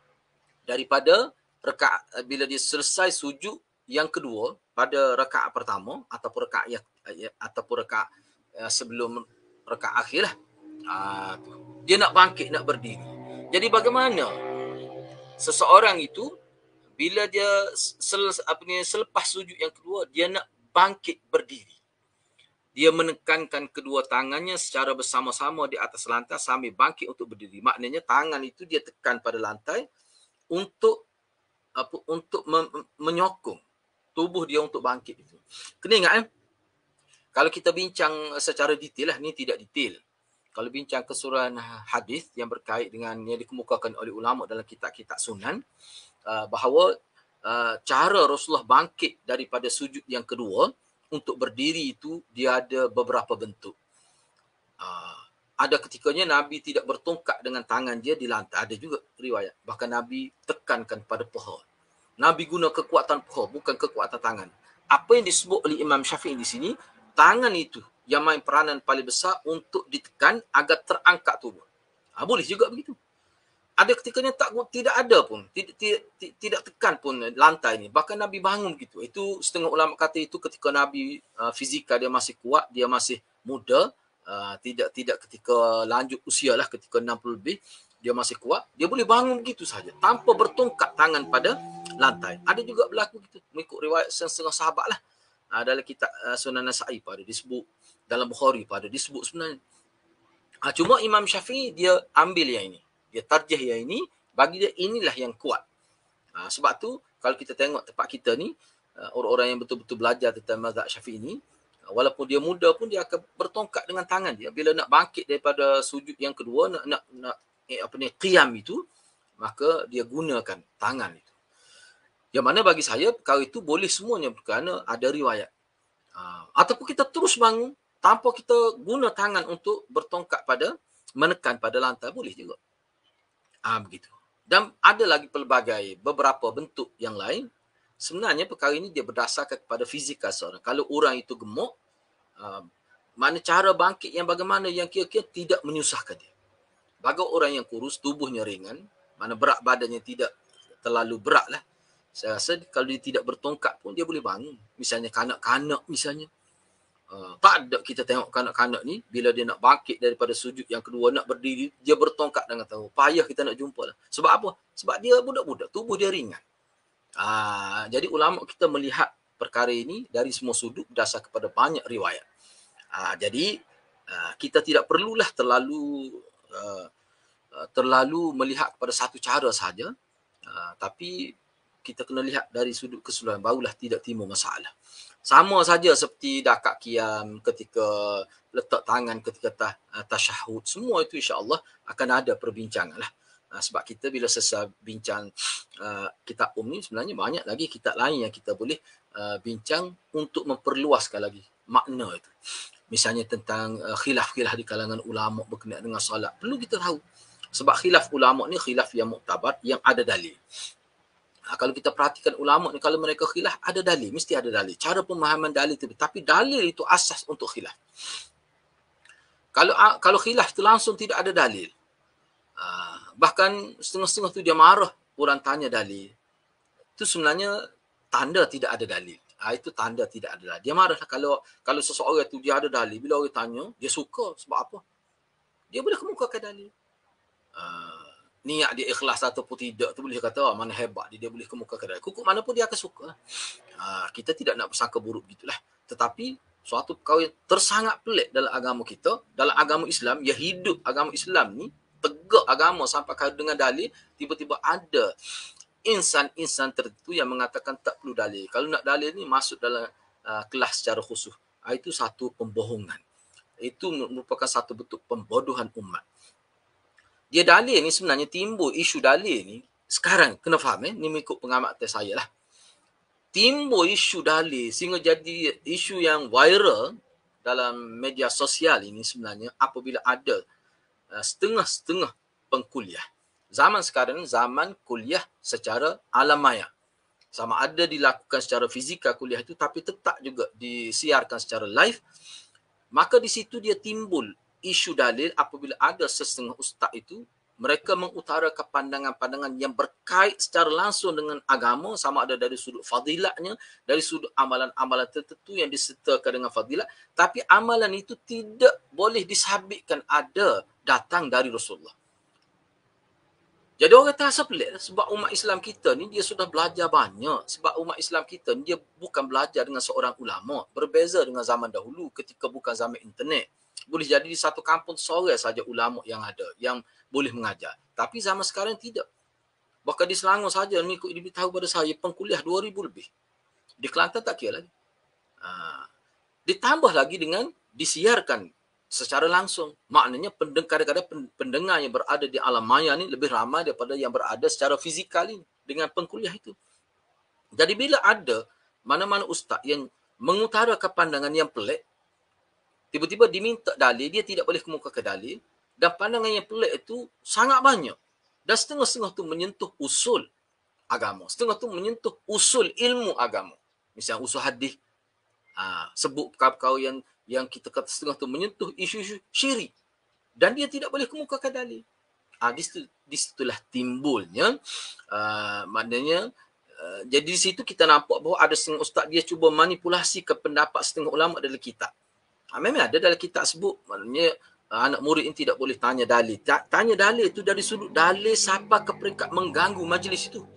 daripada rakaat, bila dia selesai sujud yang kedua pada rakaat pertama ataupun rakaat yang ataupun rakaat uh, sebelum rakaat akhir lah. Uh, dia nak bangkit, nak berdiri. Jadi bagaimana seseorang itu bila dia sel, apa ni, selepas sujud yang kedua, dia nak bangkit berdiri. Dia menekankan kedua tangannya secara bersama-sama di atas lantai sambil bangkit untuk berdiri. Maknanya tangan itu dia tekan pada lantai untuk apa, untuk mem- menyokong tubuh dia untuk bangkit itu. Kena ingat eh, kalau kita bincang secara detail lah, ni tidak detail. Kalau bincang keseluruhan hadis yang berkait dengan yang dikemukakan oleh ulama dalam kitab-kitab sunan, uh, bahawa uh, cara Rasulullah bangkit daripada sujud yang kedua untuk berdiri itu dia ada beberapa bentuk. Uh, ada ketikanya Nabi tidak bertongkat dengan tangan dia di lantai. Ada juga riwayat. Bahkan Nabi tekankan pada paha. Nabi guna kekuatan paha, bukan kekuatan tangan. Apa yang disebut oleh Imam Syafi'i di sini, tangan itu yang main peranan paling besar untuk ditekan agar terangkat tubuh. Ha, boleh juga begitu. Ada ketikanya tak, tidak ada pun, tidak, tidak, tidak tekan pun lantai ni. Bahkan Nabi bangun begitu. Itu setengah ulama kata itu ketika Nabi uh, fizikal dia masih kuat, dia masih muda, uh, tidak tidak ketika lanjut usia lah, ketika enam puluh lebih, dia masih kuat, dia boleh bangun begitu saja tanpa bertongkat tangan pada lantai. Ada juga berlaku gitu, mengikut riwayat setengah sahabat lah. Uh, dalam kitab uh, Sunan Nasa'i pada disebut, dalam Bukhari pada disebut sebenarnya. Uh, cuma Imam Syafi'i dia ambil yang ini. Dia tarjih yang ini, bagi dia inilah yang kuat. Uh, sebab tu kalau kita tengok tempat kita ni, uh, orang-orang yang betul-betul belajar tentang mazhab Syafi'i ini, uh, walaupun dia muda pun dia akan bertongkat dengan tangan dia. Bila nak bangkit daripada sujud yang kedua, nak nak, nak eh, apa ni, qiyam itu, maka dia gunakan tangan itu. Yang mana bagi saya perkara itu boleh semuanya kerana ada riwayat. Uh, ataupun kita terus bangun tanpa kita guna tangan untuk bertongkat pada, menekan pada lantai, boleh juga. Ah, begitu. Dan ada lagi pelbagai beberapa bentuk yang lain. Sebenarnya perkara ini dia berdasarkan kepada fizikal seorang. Kalau orang itu gemuk, Uh, mana cara bangkit yang bagaimana yang kira-kira tidak menyusahkan dia. Bagi orang yang kurus, tubuhnya ringan, mana berat badannya tidak terlalu berat lah. Saya rasa kalau dia tidak bertongkat pun dia boleh bangun. Misalnya kanak-kanak misalnya. Uh, tak ada kita tengok kanak-kanak ni, bila dia nak bangkit daripada sujud yang kedua, nak berdiri, dia bertongkat dengan tahu. Payah kita nak jumpa lah. Sebab apa? Sebab dia budak-budak, tubuh dia ringan. Uh, jadi ulama kita melihat perkara ini dari semua sudut berdasar kepada banyak riwayat. Uh, jadi uh, kita tidak perlulah terlalu uh, uh, terlalu melihat kepada satu cara saja. Uh, tapi kita kena lihat dari sudut keseluruhan, barulah tidak timbul masalah. Sama saja seperti dakat qiyam, ketika letak tangan ketika tah, tasyahud, semua itu insya-Allah akan ada perbincangan lah. Uh, sebab kita bila selesai bincang uh, kitab um ni, sebenarnya banyak lagi kitab lain yang kita boleh uh, bincang untuk memperluaskan lagi makna itu. Misalnya tentang uh, khilaf-khilaf di kalangan ulama berkenaan dengan solat, perlu kita tahu. Sebab khilaf ulama ni khilaf yang muktabar, yang ada dalil. Ha, kalau kita perhatikan ulama ni, kalau mereka khilaf, ada dalil, mesti ada dalil. Cara pemahaman dalil itu, tapi dalil itu asas untuk khilaf. Kalau kalau khilaf itu langsung tidak ada dalil, ha, bahkan setengah-setengah tu dia marah, orang tanya dalil, itu sebenarnya tanda tidak ada dalil. Ha, itu tanda tidak ada dalil. Dia marah kalau kalau seseorang tu dia ada dalil, bila orang tanya, dia suka. Sebab apa? Dia boleh kemukakan dalil. Ha, niat dia ikhlas ataupun tidak tu boleh kata oh, mana hebat dia, dia boleh kemukakan dalil. Kukuk mana pun dia akan suka. Ha, kita tidak nak bersangka buruk gitulah. Tetapi suatu perkara yang tersangat pelik dalam agama kita, dalam agama Islam, ya hidup agama Islam ni, tegak agama sampai kait dengan dalil, tiba-tiba ada insan-insan tertentu yang mengatakan tak perlu dalil. Kalau nak dalil ni masuk dalam uh, kelas secara khusus. Ha, itu satu pembohongan. Itu merupakan satu bentuk pembodohan umat. Dia dalil ni sebenarnya timbul isu dalil ni sekarang, kena faham eh, ni mengikut pengamatan saya lah. Timbul isu dalil sehingga jadi isu yang viral dalam media sosial ini sebenarnya apabila ada uh, setengah-setengah pengkuliah. Zaman sekarang zaman kuliah secara alam maya. Sama ada dilakukan secara fizikal kuliah itu, tapi tetap juga disiarkan secara live. Maka di situ dia timbul isu dalil apabila ada setengah ustaz itu, mereka mengutarakan pandangan-pandangan yang berkait secara langsung dengan agama, sama ada dari sudut fadilatnya, dari sudut amalan-amalan tertentu yang disertakan dengan fadilat, tapi amalan itu tidak boleh disabitkan ada datang dari Rasulullah. Jadi orang terasa pelik sebab umat Islam kita ni dia sudah belajar banyak. Sebab umat Islam kita ni dia bukan belajar dengan seorang ulama. Berbeza dengan zaman dahulu ketika bukan zaman internet. Boleh jadi di satu kampung seorang saja ulama yang ada, yang boleh mengajar. Tapi zaman sekarang tidak. Bahkan di Selangor saja, ni diberitahu pada saya, pengkuliah dua ribu lebih. Di Kelantan tak kira lagi. Ha. Ditambah lagi dengan disiarkan secara langsung. Maknanya kadang-kadang pendengar yang berada di alam maya ni lebih ramai daripada yang berada secara fizikal ini dengan pengkuliah itu. Jadi bila ada mana-mana ustaz yang mengutarakan pandangan yang pelik, tiba-tiba diminta dalil, dia tidak boleh kemukakan dalil, dan pandangan yang pelik itu sangat banyak. Dan setengah-setengah tu menyentuh usul agama. Setengah tu menyentuh usul ilmu agama. Misalnya usul hadis, ha, sebut perkara-perkara yang yang kita kata setengah tu menyentuh isu-isu syirik. Dan dia tidak boleh kemukakan dalil. Ha, di, situ, di situlah timbulnya, uh, maknanya, uh, jadi di situ kita nampak bahawa ada setengah ustaz dia cuba manipulasi ke pendapat setengah ulama dalam kitab. Ha, memang ada dalam kitab sebut, maknanya uh, anak murid ini tidak boleh tanya dalil. Tanya dalil itu dari sudut dalil siapa ke peringkat mengganggu majlis itu.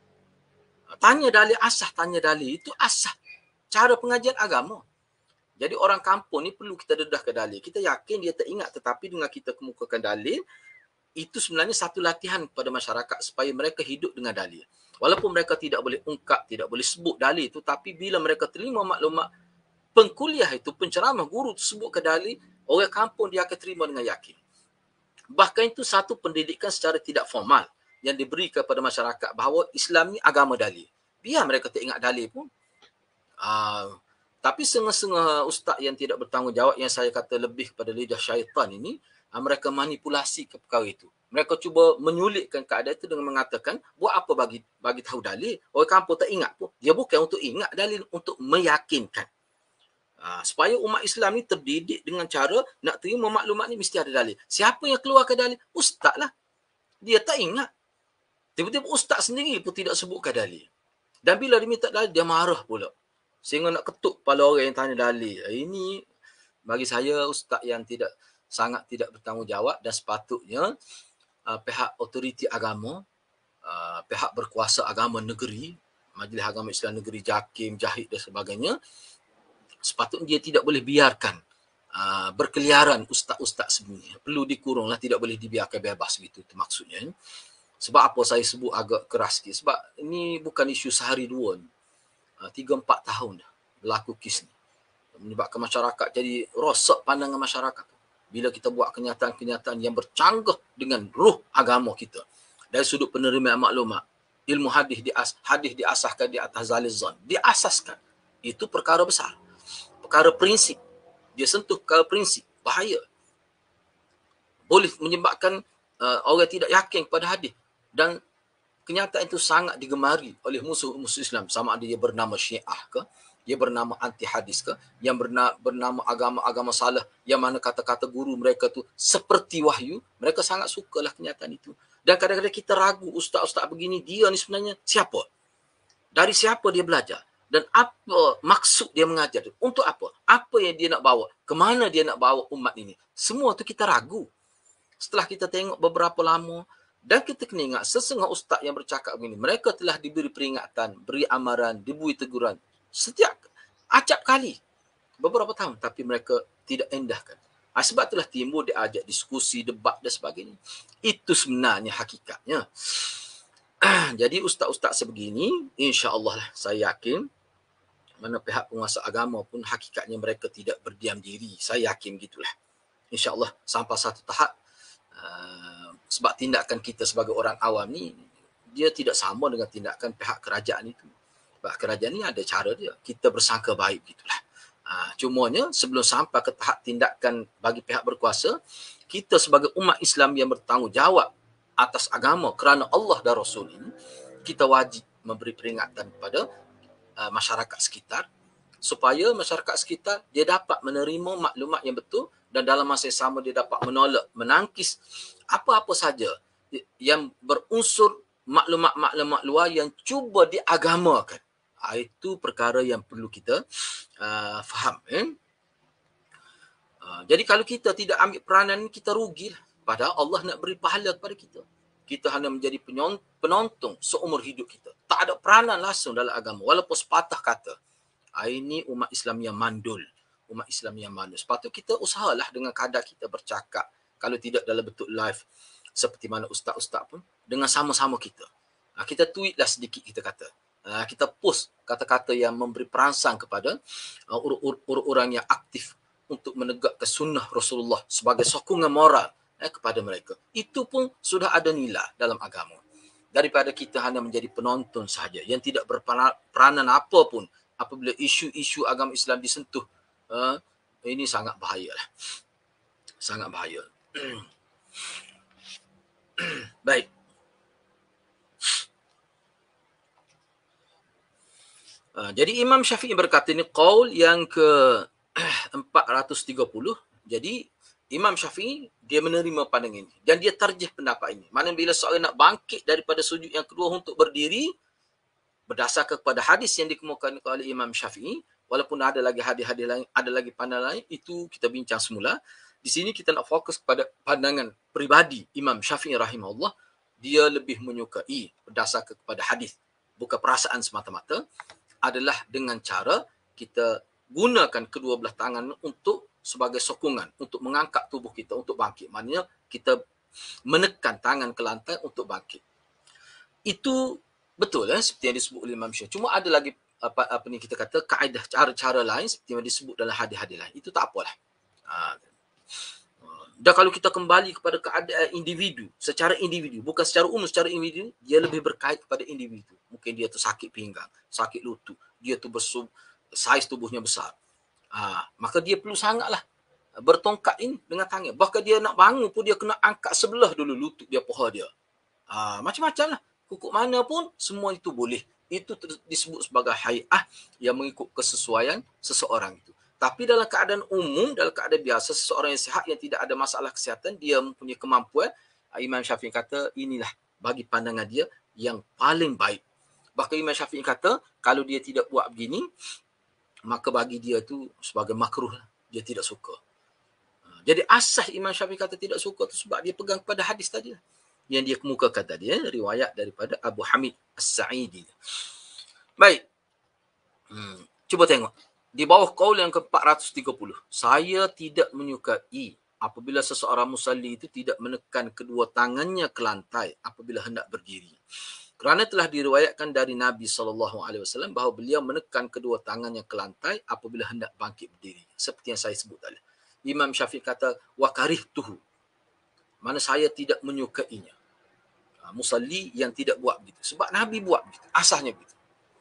Tanya dalil asah, tanya dalil itu asah cara pengajian agama. Jadi orang kampung ni perlu kita dedah ke dalil. Kita yakin dia tak ingat, tetapi dengan kita kemukakan dalil, itu sebenarnya satu latihan kepada masyarakat supaya mereka hidup dengan dalil. Walaupun mereka tidak boleh ungkap, tidak boleh sebut dalil itu, tapi bila mereka terima maklumat pengkuliah itu, penceramah guru tersebut ke dalil, orang kampung dia akan terima dengan yakin. Bahkan itu satu pendidikan secara tidak formal yang diberi kepada masyarakat bahawa Islam ni agama dalil. Biar mereka tak ingat dalil pun. Uh, tapi setengah-setengah ustaz yang tidak bertanggungjawab, yang saya kata lebih kepada lidah syaitan ini, uh, mereka manipulasi ke perkara itu. Mereka cuba menyulitkan keadaan itu dengan mengatakan, buat apa bagi bagi tahu dalil? Orang kampung tak ingat pun. Dia bukan untuk ingat dalil, untuk meyakinkan. Ha, supaya umat Islam ni terdidik dengan cara nak terima maklumat ni mesti ada dalil. Siapa yang keluarkan dalil? Ustaz lah. Dia tak ingat. Tiba-tiba ustaz sendiri pun tidak sebutkan dalil. Dan bila dia minta dalil, dia marah pula. Sehingga nak ketuk kepala orang yang tanya dalil. Ini bagi saya ustaz yang tidak sangat tidak bertanggungjawab, dan sepatutnya uh, pihak otoriti agama, uh, pihak berkuasa agama negeri, Majlis Agama Islam Negeri JAKIM, JAHID dan sebagainya, sepatutnya dia tidak boleh biarkan uh, berkeliaran ustaz-ustaz sebenarnya. Perlu dikurunglah, tidak boleh dibiarkan bebas gitu, itu maksudnya. Sebab apa saya sebut agak keras sikit? Sebab ini bukan isu sehari dua ni. Uh, tiga empat tahun dah berlaku kes ni. Menyebabkan masyarakat jadi rosak pandangan masyarakat. Bila kita buat kenyataan-kenyataan yang bercanggah dengan ruh agama kita. Dari sudut penerimaan maklumat, ilmu hadis dias, hadis diasaskan di atas zalizan. Diasaskan. Itu perkara besar. Perkara prinsip. Dia sentuh perkara prinsip. Bahaya. Boleh menyebabkan uh, orang tidak yakin kepada hadis. Dan kenyataan itu sangat digemari oleh musuh-musuh Islam. Sama ada dia bernama Syiah ke, dia bernama anti hadis ke, yang bernama, bernama agama-agama salah, yang mana kata-kata guru mereka tu seperti wahyu. Mereka sangat sukalah kenyataan itu. Dan kadang-kadang kita ragu, ustaz-ustaz begini, dia ni sebenarnya siapa? Dari siapa dia belajar? Dan apa maksud dia mengajar? Untuk apa? Apa yang dia nak bawa? Kemana dia nak bawa umat ini? Semua tu kita ragu. Setelah kita tengok beberapa lama, dan kita kena ingat, sesungguhnya ustaz yang bercakap begini, mereka telah diberi peringatan, beri amaran, diberi teguran. Setiap acap kali, beberapa tahun, tapi mereka tidak endahkan. Ha, sebab itulah timbul dia ajak diskusi, debat dan sebagainya. Itu sebenarnya hakikatnya. Jadi ustaz-ustaz sebegini, insya-Allah saya yakin, mana pihak penguasa agama pun hakikatnya mereka tidak berdiam diri. Saya yakin gitulah. InsyaAllah sampai satu tahap, uh, sebab tindakan kita sebagai orang awam ni, dia tidak sama dengan tindakan pihak kerajaan itu. Sebab kerajaan ni ada cara dia. Kita bersangka baik gitulah. Uh, cumanya sebelum sampai ke tahap tindakan bagi pihak berkuasa, kita sebagai umat Islam yang bertanggungjawab atas agama kerana Allah dan Rasul ini, kita wajib memberi peringatan kepada uh, masyarakat sekitar, supaya masyarakat sekitar dia dapat menerima maklumat yang betul, dan dalam masa yang sama dia dapat menolak, menangkis apa-apa saja yang berunsur maklumat-maklumat luar yang cuba diagamakan. Ha, itu perkara yang perlu kita uh, faham. Eh? Uh, jadi kalau kita tidak ambil peranan, kita rugi. Padahal Allah nak beri pahala kepada kita. Kita hanya menjadi penonton seumur hidup kita. Tak ada peranan langsung dalam agama. Walaupun sepatah kata. Ini umat Islam yang mandul. Umat Islam yang mandul. Sepatutnya kita usahalah dengan kadar kita bercakap. Kalau tidak dalam bentuk live. Seperti mana ustaz-ustaz pun. Dengan sama-sama kita. Kita tweet lah sedikit kita kata. Kita post kata-kata yang memberi perangsang kepada orang-orang yang aktif untuk menegakkan sunnah Rasulullah sebagai sokongan moral eh, kepada mereka. Itu pun sudah ada nilai dalam agama. Daripada kita hanya menjadi penonton sahaja yang tidak berperanan apa pun apabila isu-isu agama Islam disentuh, uh, ini sangat bahaya lah. Sangat bahaya. Baik. Uh, jadi Imam Syafi'i berkata, ini qaul yang ke empat ratus tiga puluh. Jadi Imam Syafi'i dia menerima pandangan ini dan dia tarjih pendapat ini. Mana bila seorang nak bangkit daripada sujud yang kedua untuk berdiri berdasarkan kepada hadis yang dikemukakan oleh Imam Syafi'i, walaupun ada lagi hadis-hadis lain, ada lagi pandangan lain, itu kita bincang semula. Di sini kita nak fokus kepada pandangan peribadi Imam Syafi'i rahimahullah. Dia lebih menyukai berdasarkan kepada hadis, bukan perasaan semata-mata, adalah dengan cara kita gunakan kedua belah tangan untuk sebagai sokongan untuk mengangkat tubuh kita untuk bangkit. Maknanya kita menekan tangan ke lantai untuk bangkit. Itu betul eh, seperti yang disebut oleh Imam Syafi'i. Cuma ada lagi apa apa ni kita kata kaedah cara-cara lain seperti yang disebut dalam hadis-hadis lain. Itu tak apalah. Ha. Dan kalau kita kembali kepada keadaan individu, secara individu, bukan secara umum, secara individu, dia lebih berkait kepada individu. Mungkin dia tu sakit pinggang, sakit lutut, dia tu bersub, saiz tubuhnya besar. Ha, maka dia perlu sangatlah bertongkat ini dengan tangan. Bahkan dia nak bangun pun dia kena angkat sebelah dulu lutut dia, paha dia. Ha, macam-macam lah. Kukuk mana pun, semua itu boleh. Itu disebut sebagai hay'ah yang mengikut kesesuaian seseorang itu. Tapi dalam keadaan umum, dalam keadaan biasa, seseorang yang sihat yang tidak ada masalah kesihatan, dia mempunyai kemampuan, Imam Syafi'i kata inilah bagi pandangan dia yang paling baik. Bahkan Imam Syafi'i kata kalau dia tidak buat begini, maka bagi dia tu sebagai makruh, dia tidak suka. Jadi asas Imam Syafi'i kata tidak suka tu sebab dia pegang pada hadis tadi yang dia kemukakan tadi, ya, riwayat daripada Abu Hamid As-Sa'idi. Baik. Hmm, cuba tengok. Di bawah qaul yang ke empat ratus tiga puluh. Saya tidak menyukai apabila seseorang musalli itu tidak menekan kedua tangannya ke lantai apabila hendak berdiri. Kerana telah diriwayatkan dari Nabi sallallahu alaihi wasallam bahawa beliau menekan kedua tangannya ke lantai apabila hendak bangkit berdiri. Seperti yang saya sebut tadi. Imam Syafi'i kata, wa karihtuhu. Mana saya tidak menyukainya. Musalli yang tidak buat begitu. Sebab Nabi buat begitu. Asasnya begitu.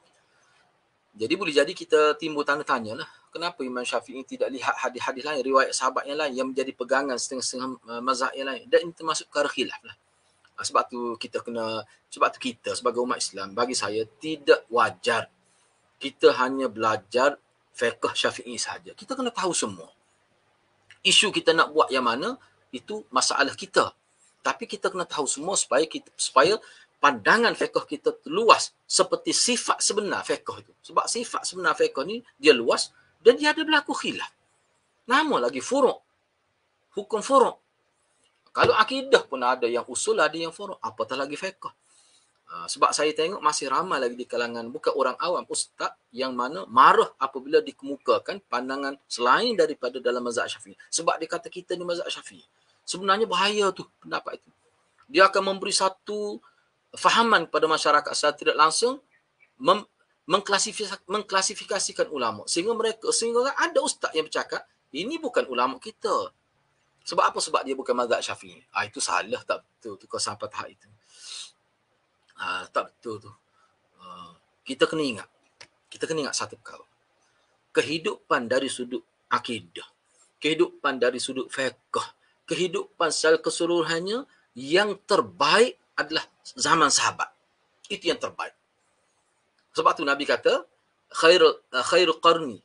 Jadi boleh jadi kita timbul tanda tanya lah. Kenapa Imam Syafi'i tidak lihat hadis-hadis lain, riwayat sahabat yang lain yang menjadi pegangan setengah-setengah uh, mazhab yang lain. Dan ini termasuk perkara khilaf lah. Uh, sebab tu kita kena, sebab tu kita sebagai umat Islam, bagi saya tidak wajar kita hanya belajar fiqh Syafi'i sahaja. Kita kena tahu semua. Isu kita nak buat yang mana, itu masalah kita. Tapi kita kena tahu semua supaya kita, supaya pandangan fiqh kita luas seperti sifat sebenar fiqh itu. Sebab sifat sebenar fiqh ni dia luas dan dia ada berlaku khilaf. Nama lagi furu'. Hukum furu'. Kalau akidah pun ada yang usul, ada yang furu'. Apatah lagi fiqh. Uh, sebab saya tengok masih ramai lagi di kalangan bukan orang awam, ustaz yang mana marah apabila dikemukakan pandangan selain daripada dalam mazhab Syafi'i. Sebab dia kata kita ni mazhab Syafi'i. Sebenarnya bahaya tu pendapat itu. Dia akan memberi satu fahaman kepada masyarakat secara tidak langsung mem, mengklasifikasikan, mengklasifikasikan ulama sehingga mereka sehingga ada ustaz yang bercakap ini bukan ulama kita. Sebab apa? Sebab dia bukan mazhab Syafi'i. Ah, itu salah, tak betul tu kau sampai tahap itu. Ah, tak betul tu. Ah, kita kena ingat. Kita kena ingat satu perkara. Kehidupan dari sudut akidah, kehidupan dari sudut fiqh, kehidupan secara keseluruhannya yang terbaik adalah zaman sahabat. Itu yang terbaik. Sebab tu Nabi kata, khairul uh, khairul qarni.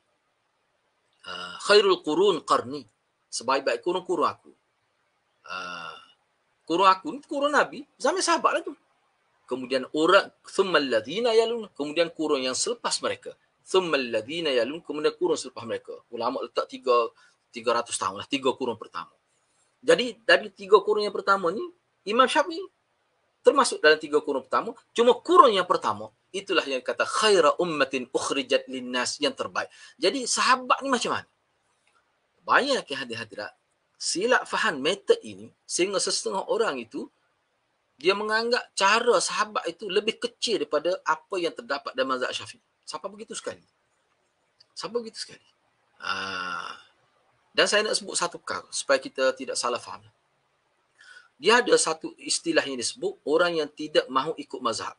Uh, khairul qurun qarni. Sebaik-baik kurun-kurun aku. Uh, kurun aku ni kurun Nabi, zaman sahabat lah tu. Kemudian orang thummal ladzina yalun, kemudian kurun yang selepas mereka. Thummal ladzina yalun, kemudian kurun selepas mereka. Ulama letak tiga tiga ratus tahun lah, tiga kurun pertama. Jadi dari tiga kurun yang pertama ni, Imam Syafi'i termasuk dalam tiga kurun pertama. Cuma kurun yang pertama, itulah yang kata khaira ummatin ukhrijat linnas, yang terbaik. Jadi sahabat ni macam mana? Banyak yang hadirat silap faham metod ini sehingga setengah orang itu dia menganggap cara sahabat itu lebih kecil daripada apa yang terdapat dalam mazhab Syafi'i. Sampai begitu sekali. Sampai begitu sekali. Ha. Dan saya nak sebut satu perkara supaya kita tidak salah faham. Dia ada satu istilah yang disebut orang yang tidak mahu ikut mazhab.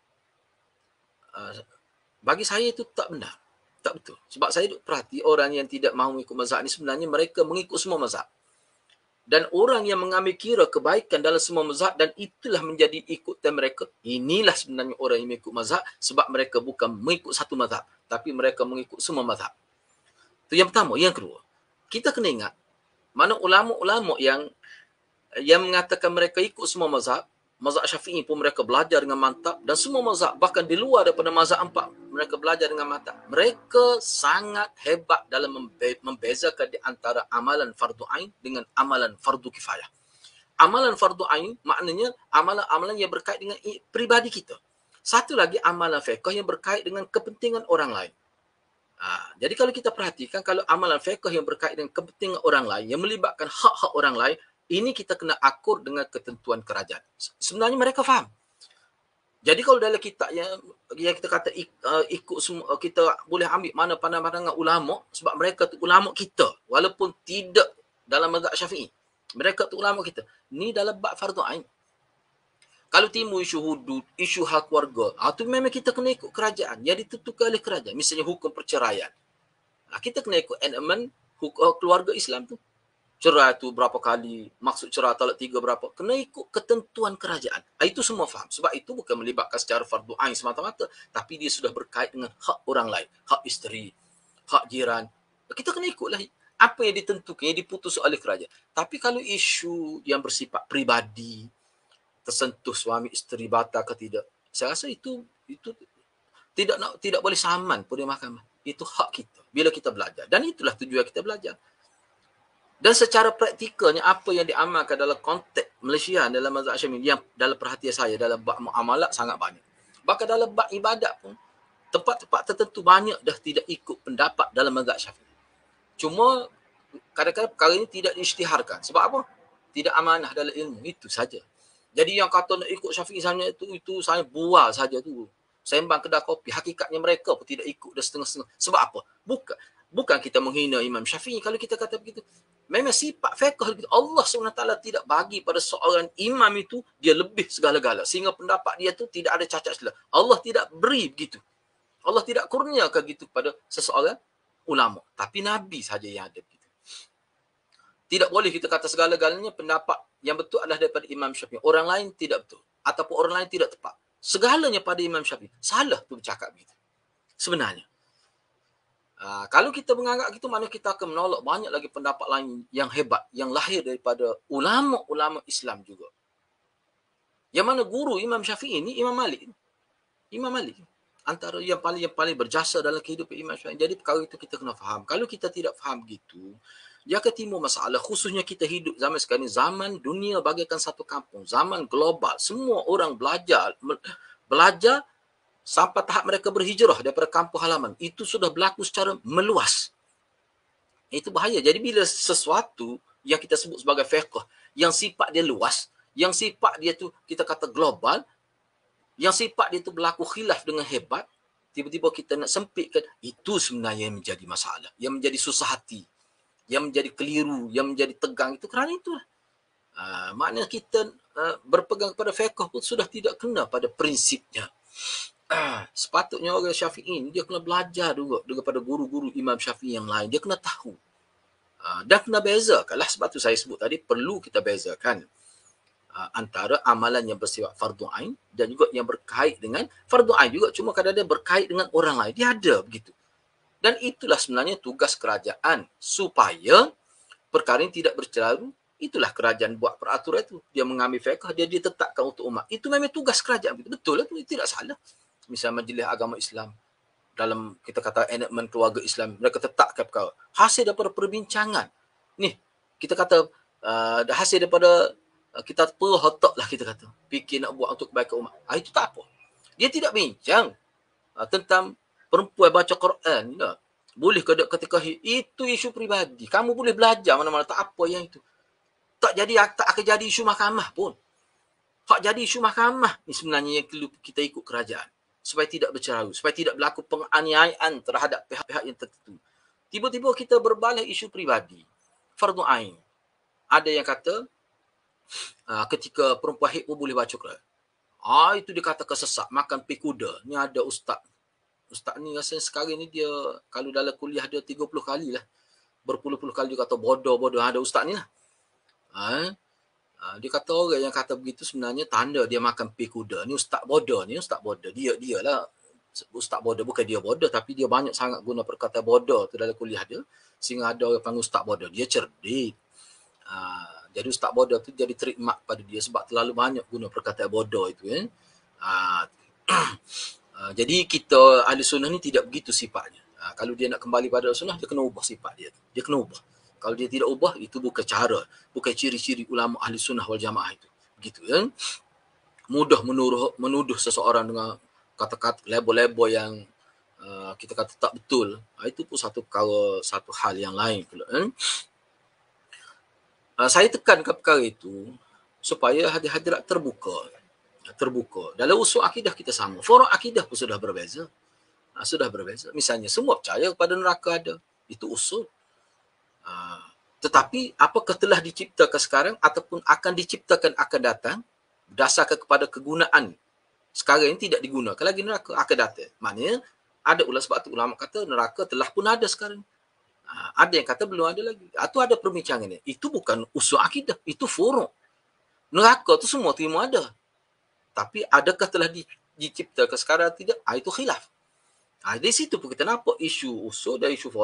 Uh, bagi saya itu tak benar. Tak betul. Sebab saya duk perhati orang yang tidak mahu ikut mazhab ni sebenarnya mereka mengikut semua mazhab. Dan orang yang mengambil kira kebaikan dalam semua mazhab dan itulah menjadi ikutan mereka. Inilah sebenarnya orang yang mengikut mazhab sebab mereka bukan mengikut satu mazhab. Tapi mereka mengikut semua mazhab. Itu yang pertama. Yang kedua, kita kena ingat mana ulama-ulama yang yang mengatakan mereka ikut semua mazhab, mazhab Syafi'i pun mereka belajar dengan mantap dan semua mazhab, bahkan di luar daripada mazhab empat, mereka belajar dengan mantap. Mereka sangat hebat dalam membe- membezakan di antara amalan fardu ain dengan amalan fardu kifayah. Amalan fardu ain maknanya amalan-amalan yang berkait dengan pribadi kita. Satu lagi amalan fiqh yang berkait dengan kepentingan orang lain. Ha, jadi kalau kita perhatikan, kalau amalan fiqh yang berkait dengan kepentingan orang lain, yang melibatkan hak-hak orang lain, ini kita kena akur dengan ketentuan kerajaan. Sebenarnya mereka faham. Jadi kalau dalam kitab yang, yang kita kata uh, ikut semua, kita boleh ambil mana pandangan ulama, sebab mereka tu ulama kita, walaupun tidak dalam mazhab Syafi'i. Mereka tu ulama kita. Ni dalam bab fardu ain. Kalau timbul isu hudud, isu hak keluarga, ha, tu memang kita kena ikut kerajaan yang ditentukan oleh kerajaan. Misalnya hukum perceraian. Ha, kita kena ikut enactment hukum keluarga Islam tu. Cerai tu berapa kali, maksud cerai talak tiga berapa, kena ikut ketentuan kerajaan. Itu semua faham. Sebab itu bukan melibatkan secara fardu ain semata-mata, tapi dia sudah berkait dengan hak orang lain, hak isteri, hak jiran, Kita kena ikutlah apa yang ditentukan, yang diputus oleh kerajaan. Tapi kalau isu yang bersifat peribadi, tersentuh suami isteri bata ke tidak, saya rasa itu itu tidak nak, tidak boleh saman pun di mahkamah. Itu hak kita bila kita belajar. Dan itulah tujuan kita belajar. Dan secara praktikalnya apa yang diamalkan dalam konteks Malaysia dalam mazhab Syafi'i yang dalam perhatian saya dalam bab muamalat sangat banyak. Bahkan dalam bab ibadat pun tempat-tempat tertentu banyak dah tidak ikut pendapat dalam mazhab Syafi'i. Cuma kadang-kadang perkara ini tidak diisytiharkan. Sebab apa? Tidak amanah dalam ilmu, itu saja. Jadi yang kata nak ikut Syafi'i saja itu itu saya bual saja tu. Sembang kedai kopi, hakikatnya mereka pun tidak ikut dah setengah-setengah. Sebab apa? Bukan bukan kita menghina Imam Syafi'i kalau kita kata begitu. Memang sifat fiqh Allah subhanahu wa taala tidak bagi pada seorang imam itu dia lebih segala-gala sehingga pendapat dia tu tidak ada cacat celah. Allah tidak beri begitu. Allah tidak kurniakan gitu pada seseorang ulama. Tapi Nabi saja yang ada begitu. Tidak boleh kita kata segala-galanya pendapat yang betul adalah daripada Imam Syafi'i. Orang lain tidak betul. Ataupun orang lain tidak tepat. Segalanya pada Imam Syafi'i. Salah tu bercakap begitu. Sebenarnya. Uh, kalau kita menganggap gitu, mana kita akan menolak banyak lagi pendapat lain yang hebat, yang lahir daripada ulama-ulama Islam juga. Yang mana guru Imam Syafi'i ini Imam Malik. Imam Malik. Antara yang paling yang paling berjasa dalam kehidupan Imam Syafi'i. Jadi perkara itu kita kena faham. Kalau kita tidak faham gitu, dia akan timbul masalah. Khususnya kita hidup zaman sekarang ini, zaman dunia bagaikan satu kampung, zaman global. Semua orang belajar, belajar sampai tahap mereka berhijrah daripada kampung halaman. Itu sudah berlaku secara meluas. Itu bahaya. Jadi bila sesuatu yang kita sebut sebagai fiqh, yang sifat dia luas, yang sifat dia tu kita kata global, yang sifat dia tu berlaku khilaf dengan hebat, tiba-tiba kita nak sempitkan, itu sebenarnya yang menjadi masalah. Yang menjadi susah hati. Yang menjadi keliru, yang menjadi tegang. Itu kerana itulah. Uh, maknanya kita uh, berpegang kepada fiqh pun sudah tidak kena pada prinsipnya. Ah, sepatutnya orang Syafi'i ni dia kena belajar juga daripada guru-guru Imam Syafi'i yang lain. Dia kena tahu. Ah, dan kena bezakan lah. Sebab tu saya sebut tadi perlu kita bezakan ah, antara amalan yang bersifat fardu ain dan juga yang berkait dengan fardu ain juga. Cuma kadang-kadang berkait dengan orang lain. Dia ada begitu. Dan itulah sebenarnya tugas kerajaan supaya perkara ini tidak bercelaru. Itulah kerajaan buat peraturan itu. Dia mengambil fiqh, dia ditetapkan untuk umat. Itu memang tugas kerajaan. Betul lah, itu tidak salah. Misalnya Majlis Agama Islam dalam kita kata enakmen keluarga Islam, mereka tetapkan perkara hasil daripada perbincangan ni, kita kata uh, hasil daripada uh, kita perhotak lah, kita kata fikir nak buat untuk kebaikan umat. Ah, itu tak apa, dia tidak bincang uh, tentang perempuan baca Quran tak? Boleh ke ketika itu isu peribadi, kamu boleh belajar mana-mana, tak apa yang itu tak jadi, tak akan jadi isu mahkamah pun. Hak jadi isu mahkamah ni sebenarnya yang kita ikut kerajaan supaya tidak berceraru, supaya tidak berlaku penganiayaan terhadap pihak-pihak yang tertentu. Tiba-tiba kita berbalik isu peribadi, fardu ain. Ada yang kata uh, ketika perempuan haid pun boleh baca Quran. Ah, itu dia kata kesesat, makan pi kuda. Ni ada ustaz. Ustaz ni rasanya sekarang ni dia kalau dalam kuliah dia tiga puluh kali lah. Berpuluh-puluh kali dia kata bodoh-bodoh. Ada ustaz ni lah. Ha? Uh, dia kata orang yang kata begitu sebenarnya tanda dia makan pi kuda. Ni ustaz bodoh ni, ustaz bodoh. Dia dia lah ustaz bodoh, bukan dia bodoh tapi dia banyak sangat guna perkataan bodoh tu dalam kuliah dia sehingga ada orang panggil ustaz bodoh. Dia cerdik. Uh, jadi ustaz bodoh tu jadi trademark pada dia sebab terlalu banyak guna perkataan bodoh itu kan. Uh, uh, jadi kita ahli sunnah ni tidak begitu sifatnya. Uh, kalau dia nak kembali pada sunnah dia kena ubah sifat dia tu. Dia kena ubah. Kalau dia tidak ubah, itu bukan cara, bukan ciri-ciri ulama ahli sunnah wal jamaah itu. Begitu kan. Mudah menuduh, menuduh seseorang dengan kata-kata label-label yang uh, kita kata tak betul. Itu pun satu perkara, satu hal yang lain pula kan. Uh, saya tekan ke perkara itu supaya hadirat terbuka. Terbuka. Dalam usul akidah kita sama. Forum akidah pun sudah berbeza. Uh, sudah berbeza. Misalnya semua percaya kepada neraka ada. Itu usul. Uh, tetapi apakah telah diciptakan sekarang ataupun akan diciptakan akan datang berdasarkan kepada kegunaan sekarang ini tidak digunakan lagi neraka akan datang. Maknanya ada ulama, sebab tu ulama kata neraka telah pun ada sekarang. Uh, ada yang kata belum ada lagi. Itu uh, ada perbincangan ni. Itu bukan usul akidah, itu furuk. Neraka tu semua terima ada. Tapi adakah telah di, diciptakan sekarang tidak? Uh, itu khilaf. Uh, dari situ pun kita nampak isu usul dan isu furuk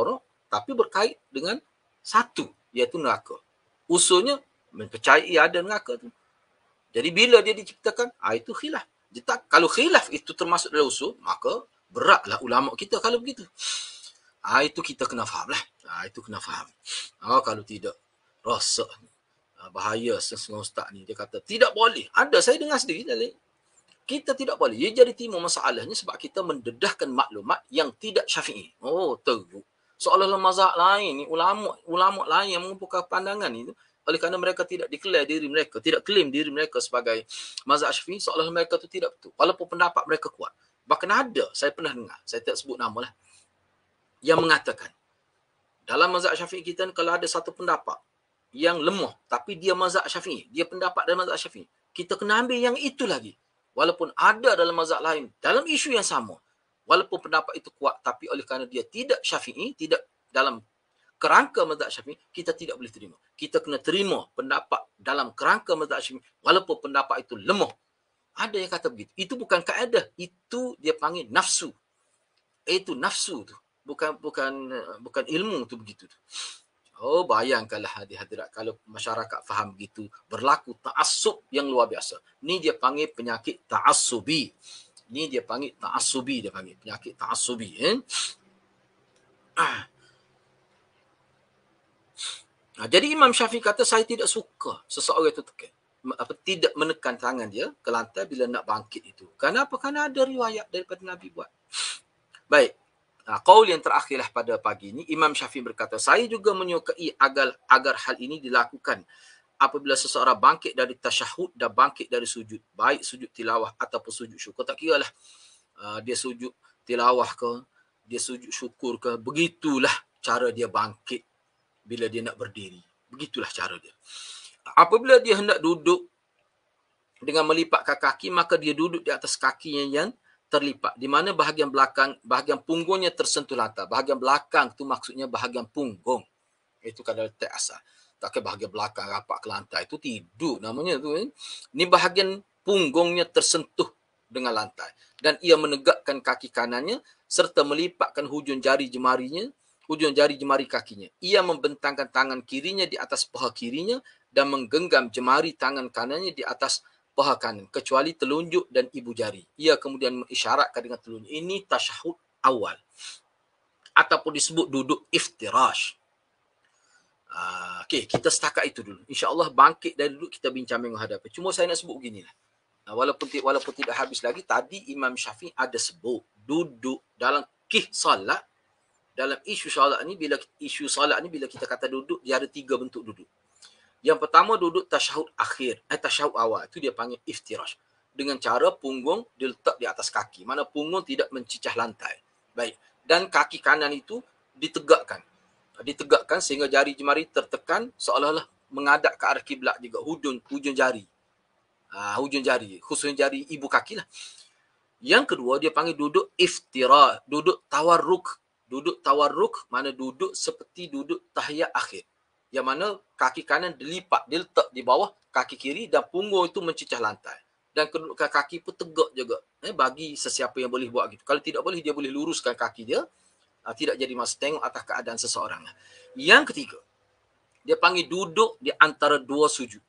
tapi berkait dengan satu, iaitu neraka. Usulnya mempercayai ada neraka tu. Jadi bila dia diciptakan, ah, itu khilaf. Dia tak, kalau khilaf itu termasuk dalam usul, maka beratlah ulama kita kalau begitu. Ah, itu kita kena faham lah. Ah, itu kena faham. Ah, kalau tidak, rosak. Ah, bahaya setengah ustaz ni. Dia kata, tidak boleh. Ada, saya dengar sendiri. Kita tidak boleh. Ia jadi timur masalahnya sebab kita mendedahkan maklumat yang tidak syafi'i. Oh, teruk. Seolah-olah mazhab lain ni, ulama ulama lain yang mengumpulkan pandangan itu, oleh kerana mereka tidak declare diri mereka, tidak claim diri mereka sebagai mazhab syafi'i, seolah-olah mereka itu tidak betul. Walaupun pendapat mereka kuat. Bahkan ada, saya pernah dengar, saya tidak sebut nama lah, yang mengatakan, dalam mazhab syafi'i kita, kalau ada satu pendapat yang lemah, tapi dia mazhab syafi'i, dia pendapat dalam mazhab syafi'i, kita kena ambil yang itu lagi. Walaupun ada dalam mazhab lain, dalam isu yang sama, walaupun pendapat itu kuat, tapi oleh kerana dia tidak syafi'i, tidak dalam kerangka mazhab syafi'i, kita tidak boleh terima. Kita kena terima pendapat dalam kerangka mazhab syafi'i, walaupun pendapat itu lemah. Ada yang kata begitu. Itu bukan kaedah, itu dia panggil nafsu. Itu nafsu tu. Bukan bukan bukan ilmu tu begitu tu. Oh, bayangkanlah hadirat kalau masyarakat faham begitu, berlaku ta'assub yang luar biasa. Ni dia panggil penyakit ta'assubi. Ni dia panggil ta'assubi, dia panggil penyakit ta'assubi. Eh? Ah. Nah, jadi Imam Syafi'i kata, saya tidak suka seseorang itu tekan, apa, tidak menekan tangan dia ke lantai bila nak bangkit itu. Kenapa? Kerana ada riwayat daripada Nabi buat. Baik. Nah, qaul yang terakhirlah pada pagi ini, Imam Syafi'i berkata, saya juga menyukai agar, agar hal ini dilakukan apabila seseorang bangkit dari tasyahud dan bangkit dari sujud. Baik sujud tilawah ataupun sujud syukur. Tak kira lah uh, dia sujud tilawah ke, dia sujud syukur ke, begitulah cara dia bangkit bila dia nak berdiri. Begitulah cara dia. Apabila dia hendak duduk dengan melipatkan kaki, maka dia duduk di atas kakinya yang terlipat, di mana bahagian belakang, bahagian punggungnya tersentuh lantai. Bahagian belakang tu maksudnya bahagian punggung. Itu kadang letak asal. Tak ke bahagian belakang rapat ke lantai. Itu tidur namanya tu. Eh. Ini bahagian punggungnya tersentuh dengan lantai. Dan ia menegakkan kaki kanannya serta melipatkan hujung jari jemarinya, hujung jari jemari kakinya. Ia membentangkan tangan kirinya di atas paha kirinya dan menggenggam jemari tangan kanannya di atas paha kanan, kecuali telunjuk dan ibu jari. Ia kemudian mengisyaratkan dengan telunjuk. Ini tasyahud awal. Ataupun disebut duduk iftirash. Uh, Okey, kita setakat itu dulu. InsyaAllah bangkit dari duduk kita bincang menghadapi. Cuma saya nak sebut beginilah. Uh, walaupun, walaupun tidak habis lagi, tadi Imam Syafi'i ada sebut duduk dalam kih salat. Dalam isu salat ni, bila isu salat ni bila kita kata duduk, dia ada tiga bentuk duduk. Yang pertama duduk tasyahud akhir, eh, tasyahud awal. Itu dia panggil iftirash. Dengan cara punggung diletak di atas kaki. Mana punggung tidak mencicah lantai. Baik. Dan kaki kanan itu ditegakkan. Ditegakkan sehingga jari jemari tertekan seolah-olah menghadap ke arah kiblat juga. Hujung, hujung jari. Ha, hujung jari. Khususnya jari ibu kaki lah. Yang kedua dia panggil duduk iftirash. Duduk tawarruk. Duduk tawarruk mana duduk seperti duduk tahiyat akhir. Yang mana kaki kanan dilipat, diletak di bawah kaki kiri dan punggung itu mencicah lantai. Dan kedudukan kaki pun tegak juga. Eh, bagi sesiapa yang boleh buat gitu. Kalau tidak boleh, dia boleh luruskan kaki dia. Uh, tidak jadi masa tengok atas keadaan seseorang. Yang ketiga, dia panggil duduk di antara dua sujud.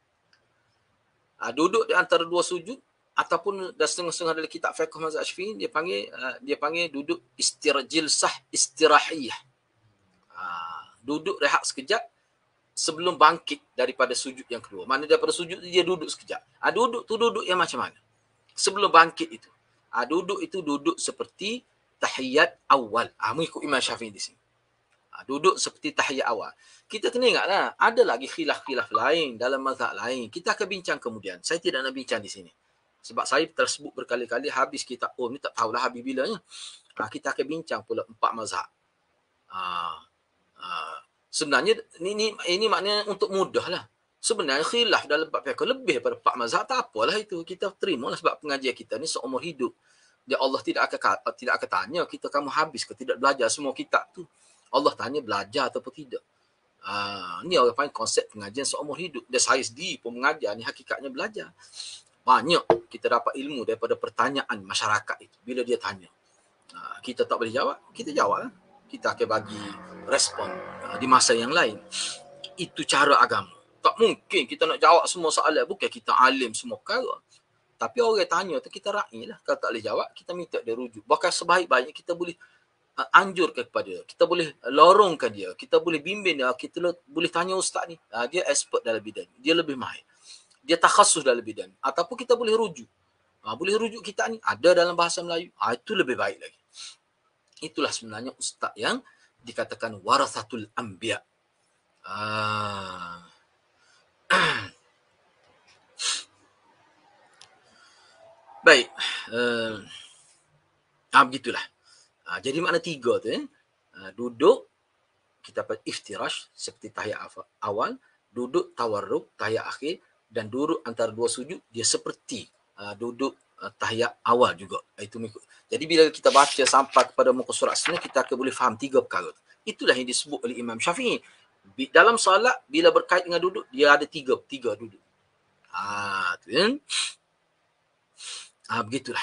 Uh, duduk di antara dua sujud ataupun dah setengah-setengah dari kitab fiqh mazhab Syafi'i, dia panggil uh, dia panggil duduk istirjilsah istirahiyah. Uh, duduk rehat sekejap sebelum bangkit daripada sujud yang kedua. Mana daripada sujud dia duduk sekejap. Ah, duduk tu duduk yang macam mana? Sebelum bangkit itu. Ah, duduk itu duduk seperti tahiyat awal. Ah, mengikut Imam Syafi'i di sini. Ah, duduk seperti tahiyat awal. Kita kena ingatlah, ada lagi khilaf-khilaf lain dalam mazhab lain. Kita akan bincang kemudian. Saya tidak nak bincang di sini. Sebab saya tersebut berkali-kali habis kitab Om ni, tak tahulah habis bilanya. Ah, kita akan bincang pula empat mazhab. Ah, Uh, sebenarnya ini, ini ini maknanya untuk mudah lah. Sebenarnya khilaf dalam bab fiqh lebih daripada empat mazhab, tak apalah itu. Kita terimalah sebab pengajian kita ni seumur hidup. Dia Allah tidak akan tidak akan tanya kita kamu habis ke tidak belajar semua kitab tu. Allah tanya belajar ataupun tidak. Ah, ni orang panggil konsep pengajian seumur hidup. Dia saya sendiri pun mengajar ni hakikatnya belajar. Banyak kita dapat ilmu daripada pertanyaan masyarakat itu. Bila dia tanya. Ah, kita tak boleh jawab, kita jawab lah. kita akan bagi respon uh, di masa yang lain. Itu cara agama. Tak mungkin kita nak jawab semua soalan. Bukan kita alim semua perkara. Tapi orang tanya tu kita raih lah. Kalau tak boleh jawab, kita minta dia rujuk. Bahkan sebaik-baiknya kita boleh uh, anjurkan kepada dia. Kita boleh lorongkan dia. Kita boleh bimbing dia. Kita le- boleh tanya ustaz ni. Uh, dia expert dalam bidang. Dia lebih mahir. Dia takhasus dalam bidang. Ataupun kita boleh rujuk. Uh, boleh rujuk kita ni. Ada dalam bahasa Melayu. Uh, itu lebih baik lagi. Itulah sebenarnya ustaz yang dikatakan warathatul anbiya. Ah. Baik. Uh, ah, begitulah. Ah, jadi makna tiga tu. Eh? Ah, duduk, kita dapat iftirash seperti tahiyat awal. Duduk tawarruk, tahiyat akhir. Dan duduk antara dua sujud, dia seperti uh, duduk uh, tahiyat awal juga. Itu mengikut. Jadi bila kita baca sampai kepada muka surat sebenarnya, kita akan boleh faham tiga perkara. Itulah yang disebut oleh Imam Syafi'i. Dalam solat, bila berkait dengan duduk, dia ada tiga, tiga duduk. Ah, tu kan? Ah, begitulah.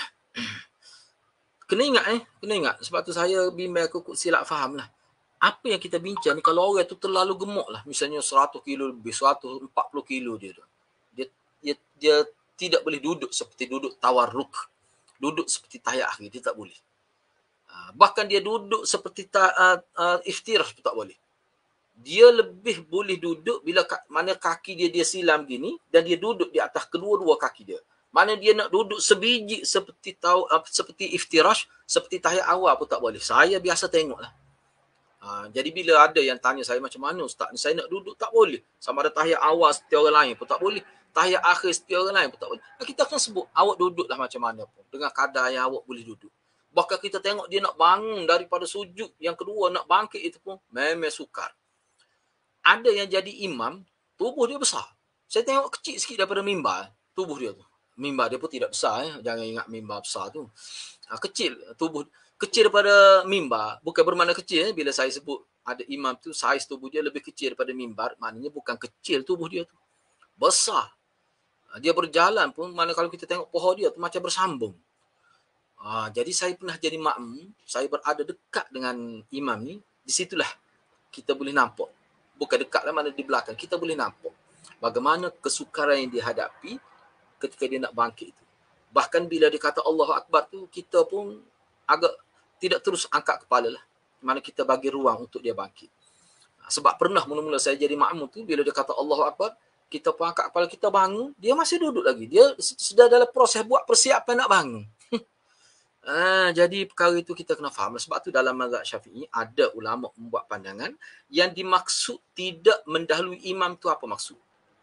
Kena ingat eh, kena ingat. Sebab tu saya bimbang aku silap faham lah. Apa yang kita bincang ni, kalau orang tu terlalu gemuk lah, misalnya seratus kilo lebih, seratus empat puluh kilo dia tu. Dia, dia, dia tidak boleh duduk seperti duduk tawarruk. Duduk seperti tahiyat akhir, dia tak boleh. Uh, bahkan dia duduk seperti ta, uh, uh, iftirah pun tak boleh. Dia lebih boleh duduk bila mana kaki dia dia silam gini dan dia duduk di atas kedua-dua kaki dia. Mana dia nak duduk sebiji seperti tahu uh, seperti iftirash, seperti tahiyat awal pun tak boleh. Saya biasa tengoklah. Ha, jadi bila ada yang tanya saya macam mana ustaz ni, saya nak duduk tak boleh. Sama ada tahiyat awal seperti orang lain pun tak boleh. Tahiyat akhir seperti orang lain pun tak boleh. Kita akan sebut awak duduklah macam mana pun dengan kadar yang awak boleh duduk. Bahkan kita tengok dia nak bangun daripada sujud yang kedua, nak bangkit itu pun memang sukar. Ada yang jadi imam, tubuh dia besar. Saya tengok kecil sikit daripada mimbar, tubuh dia tu. Mimbar dia pun tidak besar. Eh. Jangan ingat mimbar besar tu. Ha, kecil tubuh. Kecil daripada mimbar. Bukan bermakna kecil. Eh. Bila saya sebut ada imam tu, saiz tubuh dia lebih kecil daripada mimbar. Maknanya bukan kecil tubuh dia tu. Besar. Ha, dia berjalan pun, mana kalau kita tengok pohon dia tu macam bersambung. Ha, jadi saya pernah jadi makmum. Saya berada dekat dengan imam ni. Di situlah kita boleh nampak. Bukan dekat lah, mana di belakang. Kita boleh nampak bagaimana kesukaran yang dihadapi ketika dia nak bangkit itu. Bahkan bila dia kata Allahu Akbar tu, kita pun agak tidak terus angkat kepala lah. Mana kita bagi ruang untuk dia bangkit. Sebab pernah mula-mula saya jadi makmum tu, bila dia kata Allahu Akbar, kita pun angkat kepala, kita bangun, dia masih duduk lagi. Dia sudah dalam proses buat persiapan nak bangun. Ah, jadi perkara itu kita kena faham. Sebab tu dalam mazhab Syafi'i ada ulama membuat pandangan yang dimaksud tidak mendahului imam tu apa maksud.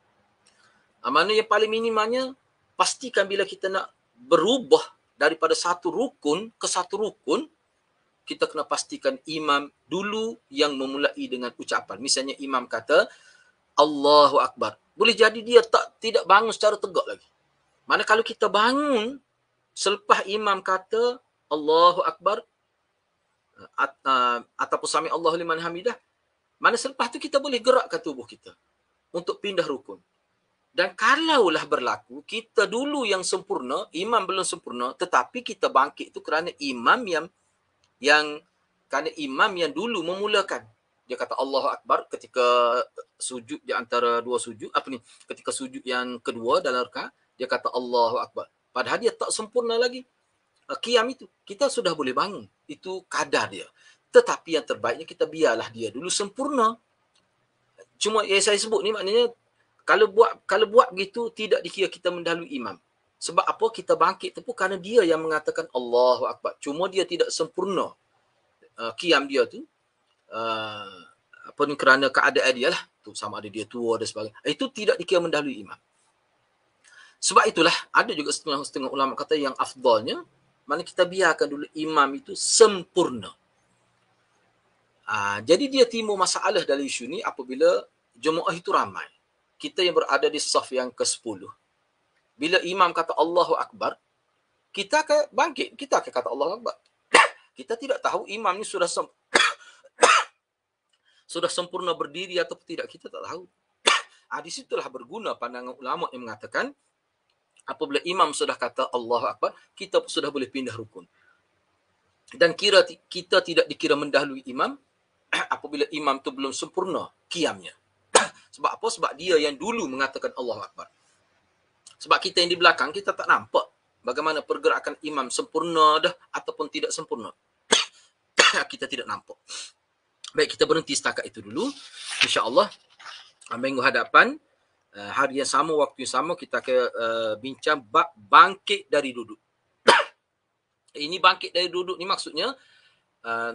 Ah, mana yang paling minimalnya, pastikan bila kita nak berubah daripada satu rukun ke satu rukun, kita kena pastikan imam dulu yang memulai dengan ucapan. Misalnya imam kata Allahu Akbar. Boleh jadi dia tak tidak bangun secara tegak lagi. Mana kalau kita bangun selepas imam kata Allahu Akbar at, uh, ataupun sami Allahu liman hamidah, mana selepas tu kita boleh gerakkan tubuh kita untuk pindah rukun. Dan kalaulah berlaku kita dulu yang sempurna, imam belum sempurna, tetapi kita bangkit itu kerana imam yang yang kerana imam yang dulu memulakan. Dia kata Allahu Akbar ketika sujud di antara dua sujud, apa ni? Ketika sujud yang kedua dalam rakaat, dia kata Allahu Akbar. Padahal dia tak sempurna lagi. Qiyam itu, kita sudah boleh bangun. Itu kadar dia. Tetapi yang terbaiknya kita biarlah dia dulu sempurna. Cuma yang saya sebut ni maknanya, kalau buat kalau buat begitu, tidak dikira kita mendahului imam. Sebab apa? Kita bangkit tu pun kerana dia yang mengatakan Allahu Akbar. Cuma dia tidak sempurna. Uh, qiyam dia tu. Uh, apa ni, kerana keadaan dia lah. Tu, sama ada dia tua dan sebagainya. Itu tidak dikira mendahului imam. Sebab itulah ada juga setengah-setengah ulama kata yang afdalnya, mana kita biarkan dulu imam itu sempurna. Aa, jadi dia timbul masalah dalam isu ni apabila jemaah itu ramai. Kita yang berada di saf yang ke sepuluh. Bila imam kata Allahu Akbar, kita akan bangkit. Kita akan kata Allahu Akbar. Kita tidak tahu imam ni sudah sem- sudah sempurna berdiri atau tidak. Kita tak tahu. Aa, di situlah berguna pandangan ulama yang mengatakan, apabila imam sudah kata Allahu Akbar, kita sudah boleh pindah rukun. Dan kira kita tidak dikira mendahului imam apabila imam tu belum sempurna qiyamnya. Sebab apa? Sebab dia yang dulu mengatakan Allahu Akbar. Sebab kita yang di belakang, kita tak nampak bagaimana pergerakan imam sempurna dah ataupun tidak sempurna. Kita tidak nampak. Baik, kita berhenti setakat itu dulu. InsyaAllah, minggu hadapan, hari yang sama, waktu yang sama, kita akan uh, bincang bab bangkit dari duduk. Ini bangkit dari duduk ni maksudnya, uh,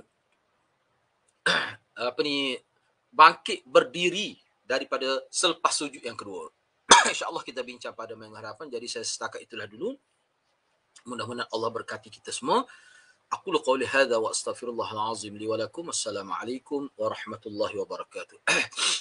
apa ni, bangkit berdiri daripada selepas sujud yang kedua. InsyaAllah kita bincang pada minggu hadapan. Jadi saya setakat itulah dulu. Mudah-mudahan Allah berkati kita semua. Aqulu qawli hadha wa astaghfirullahal azim li wa lakum. Assalamualaikum warahmatullahi wabarakatuh.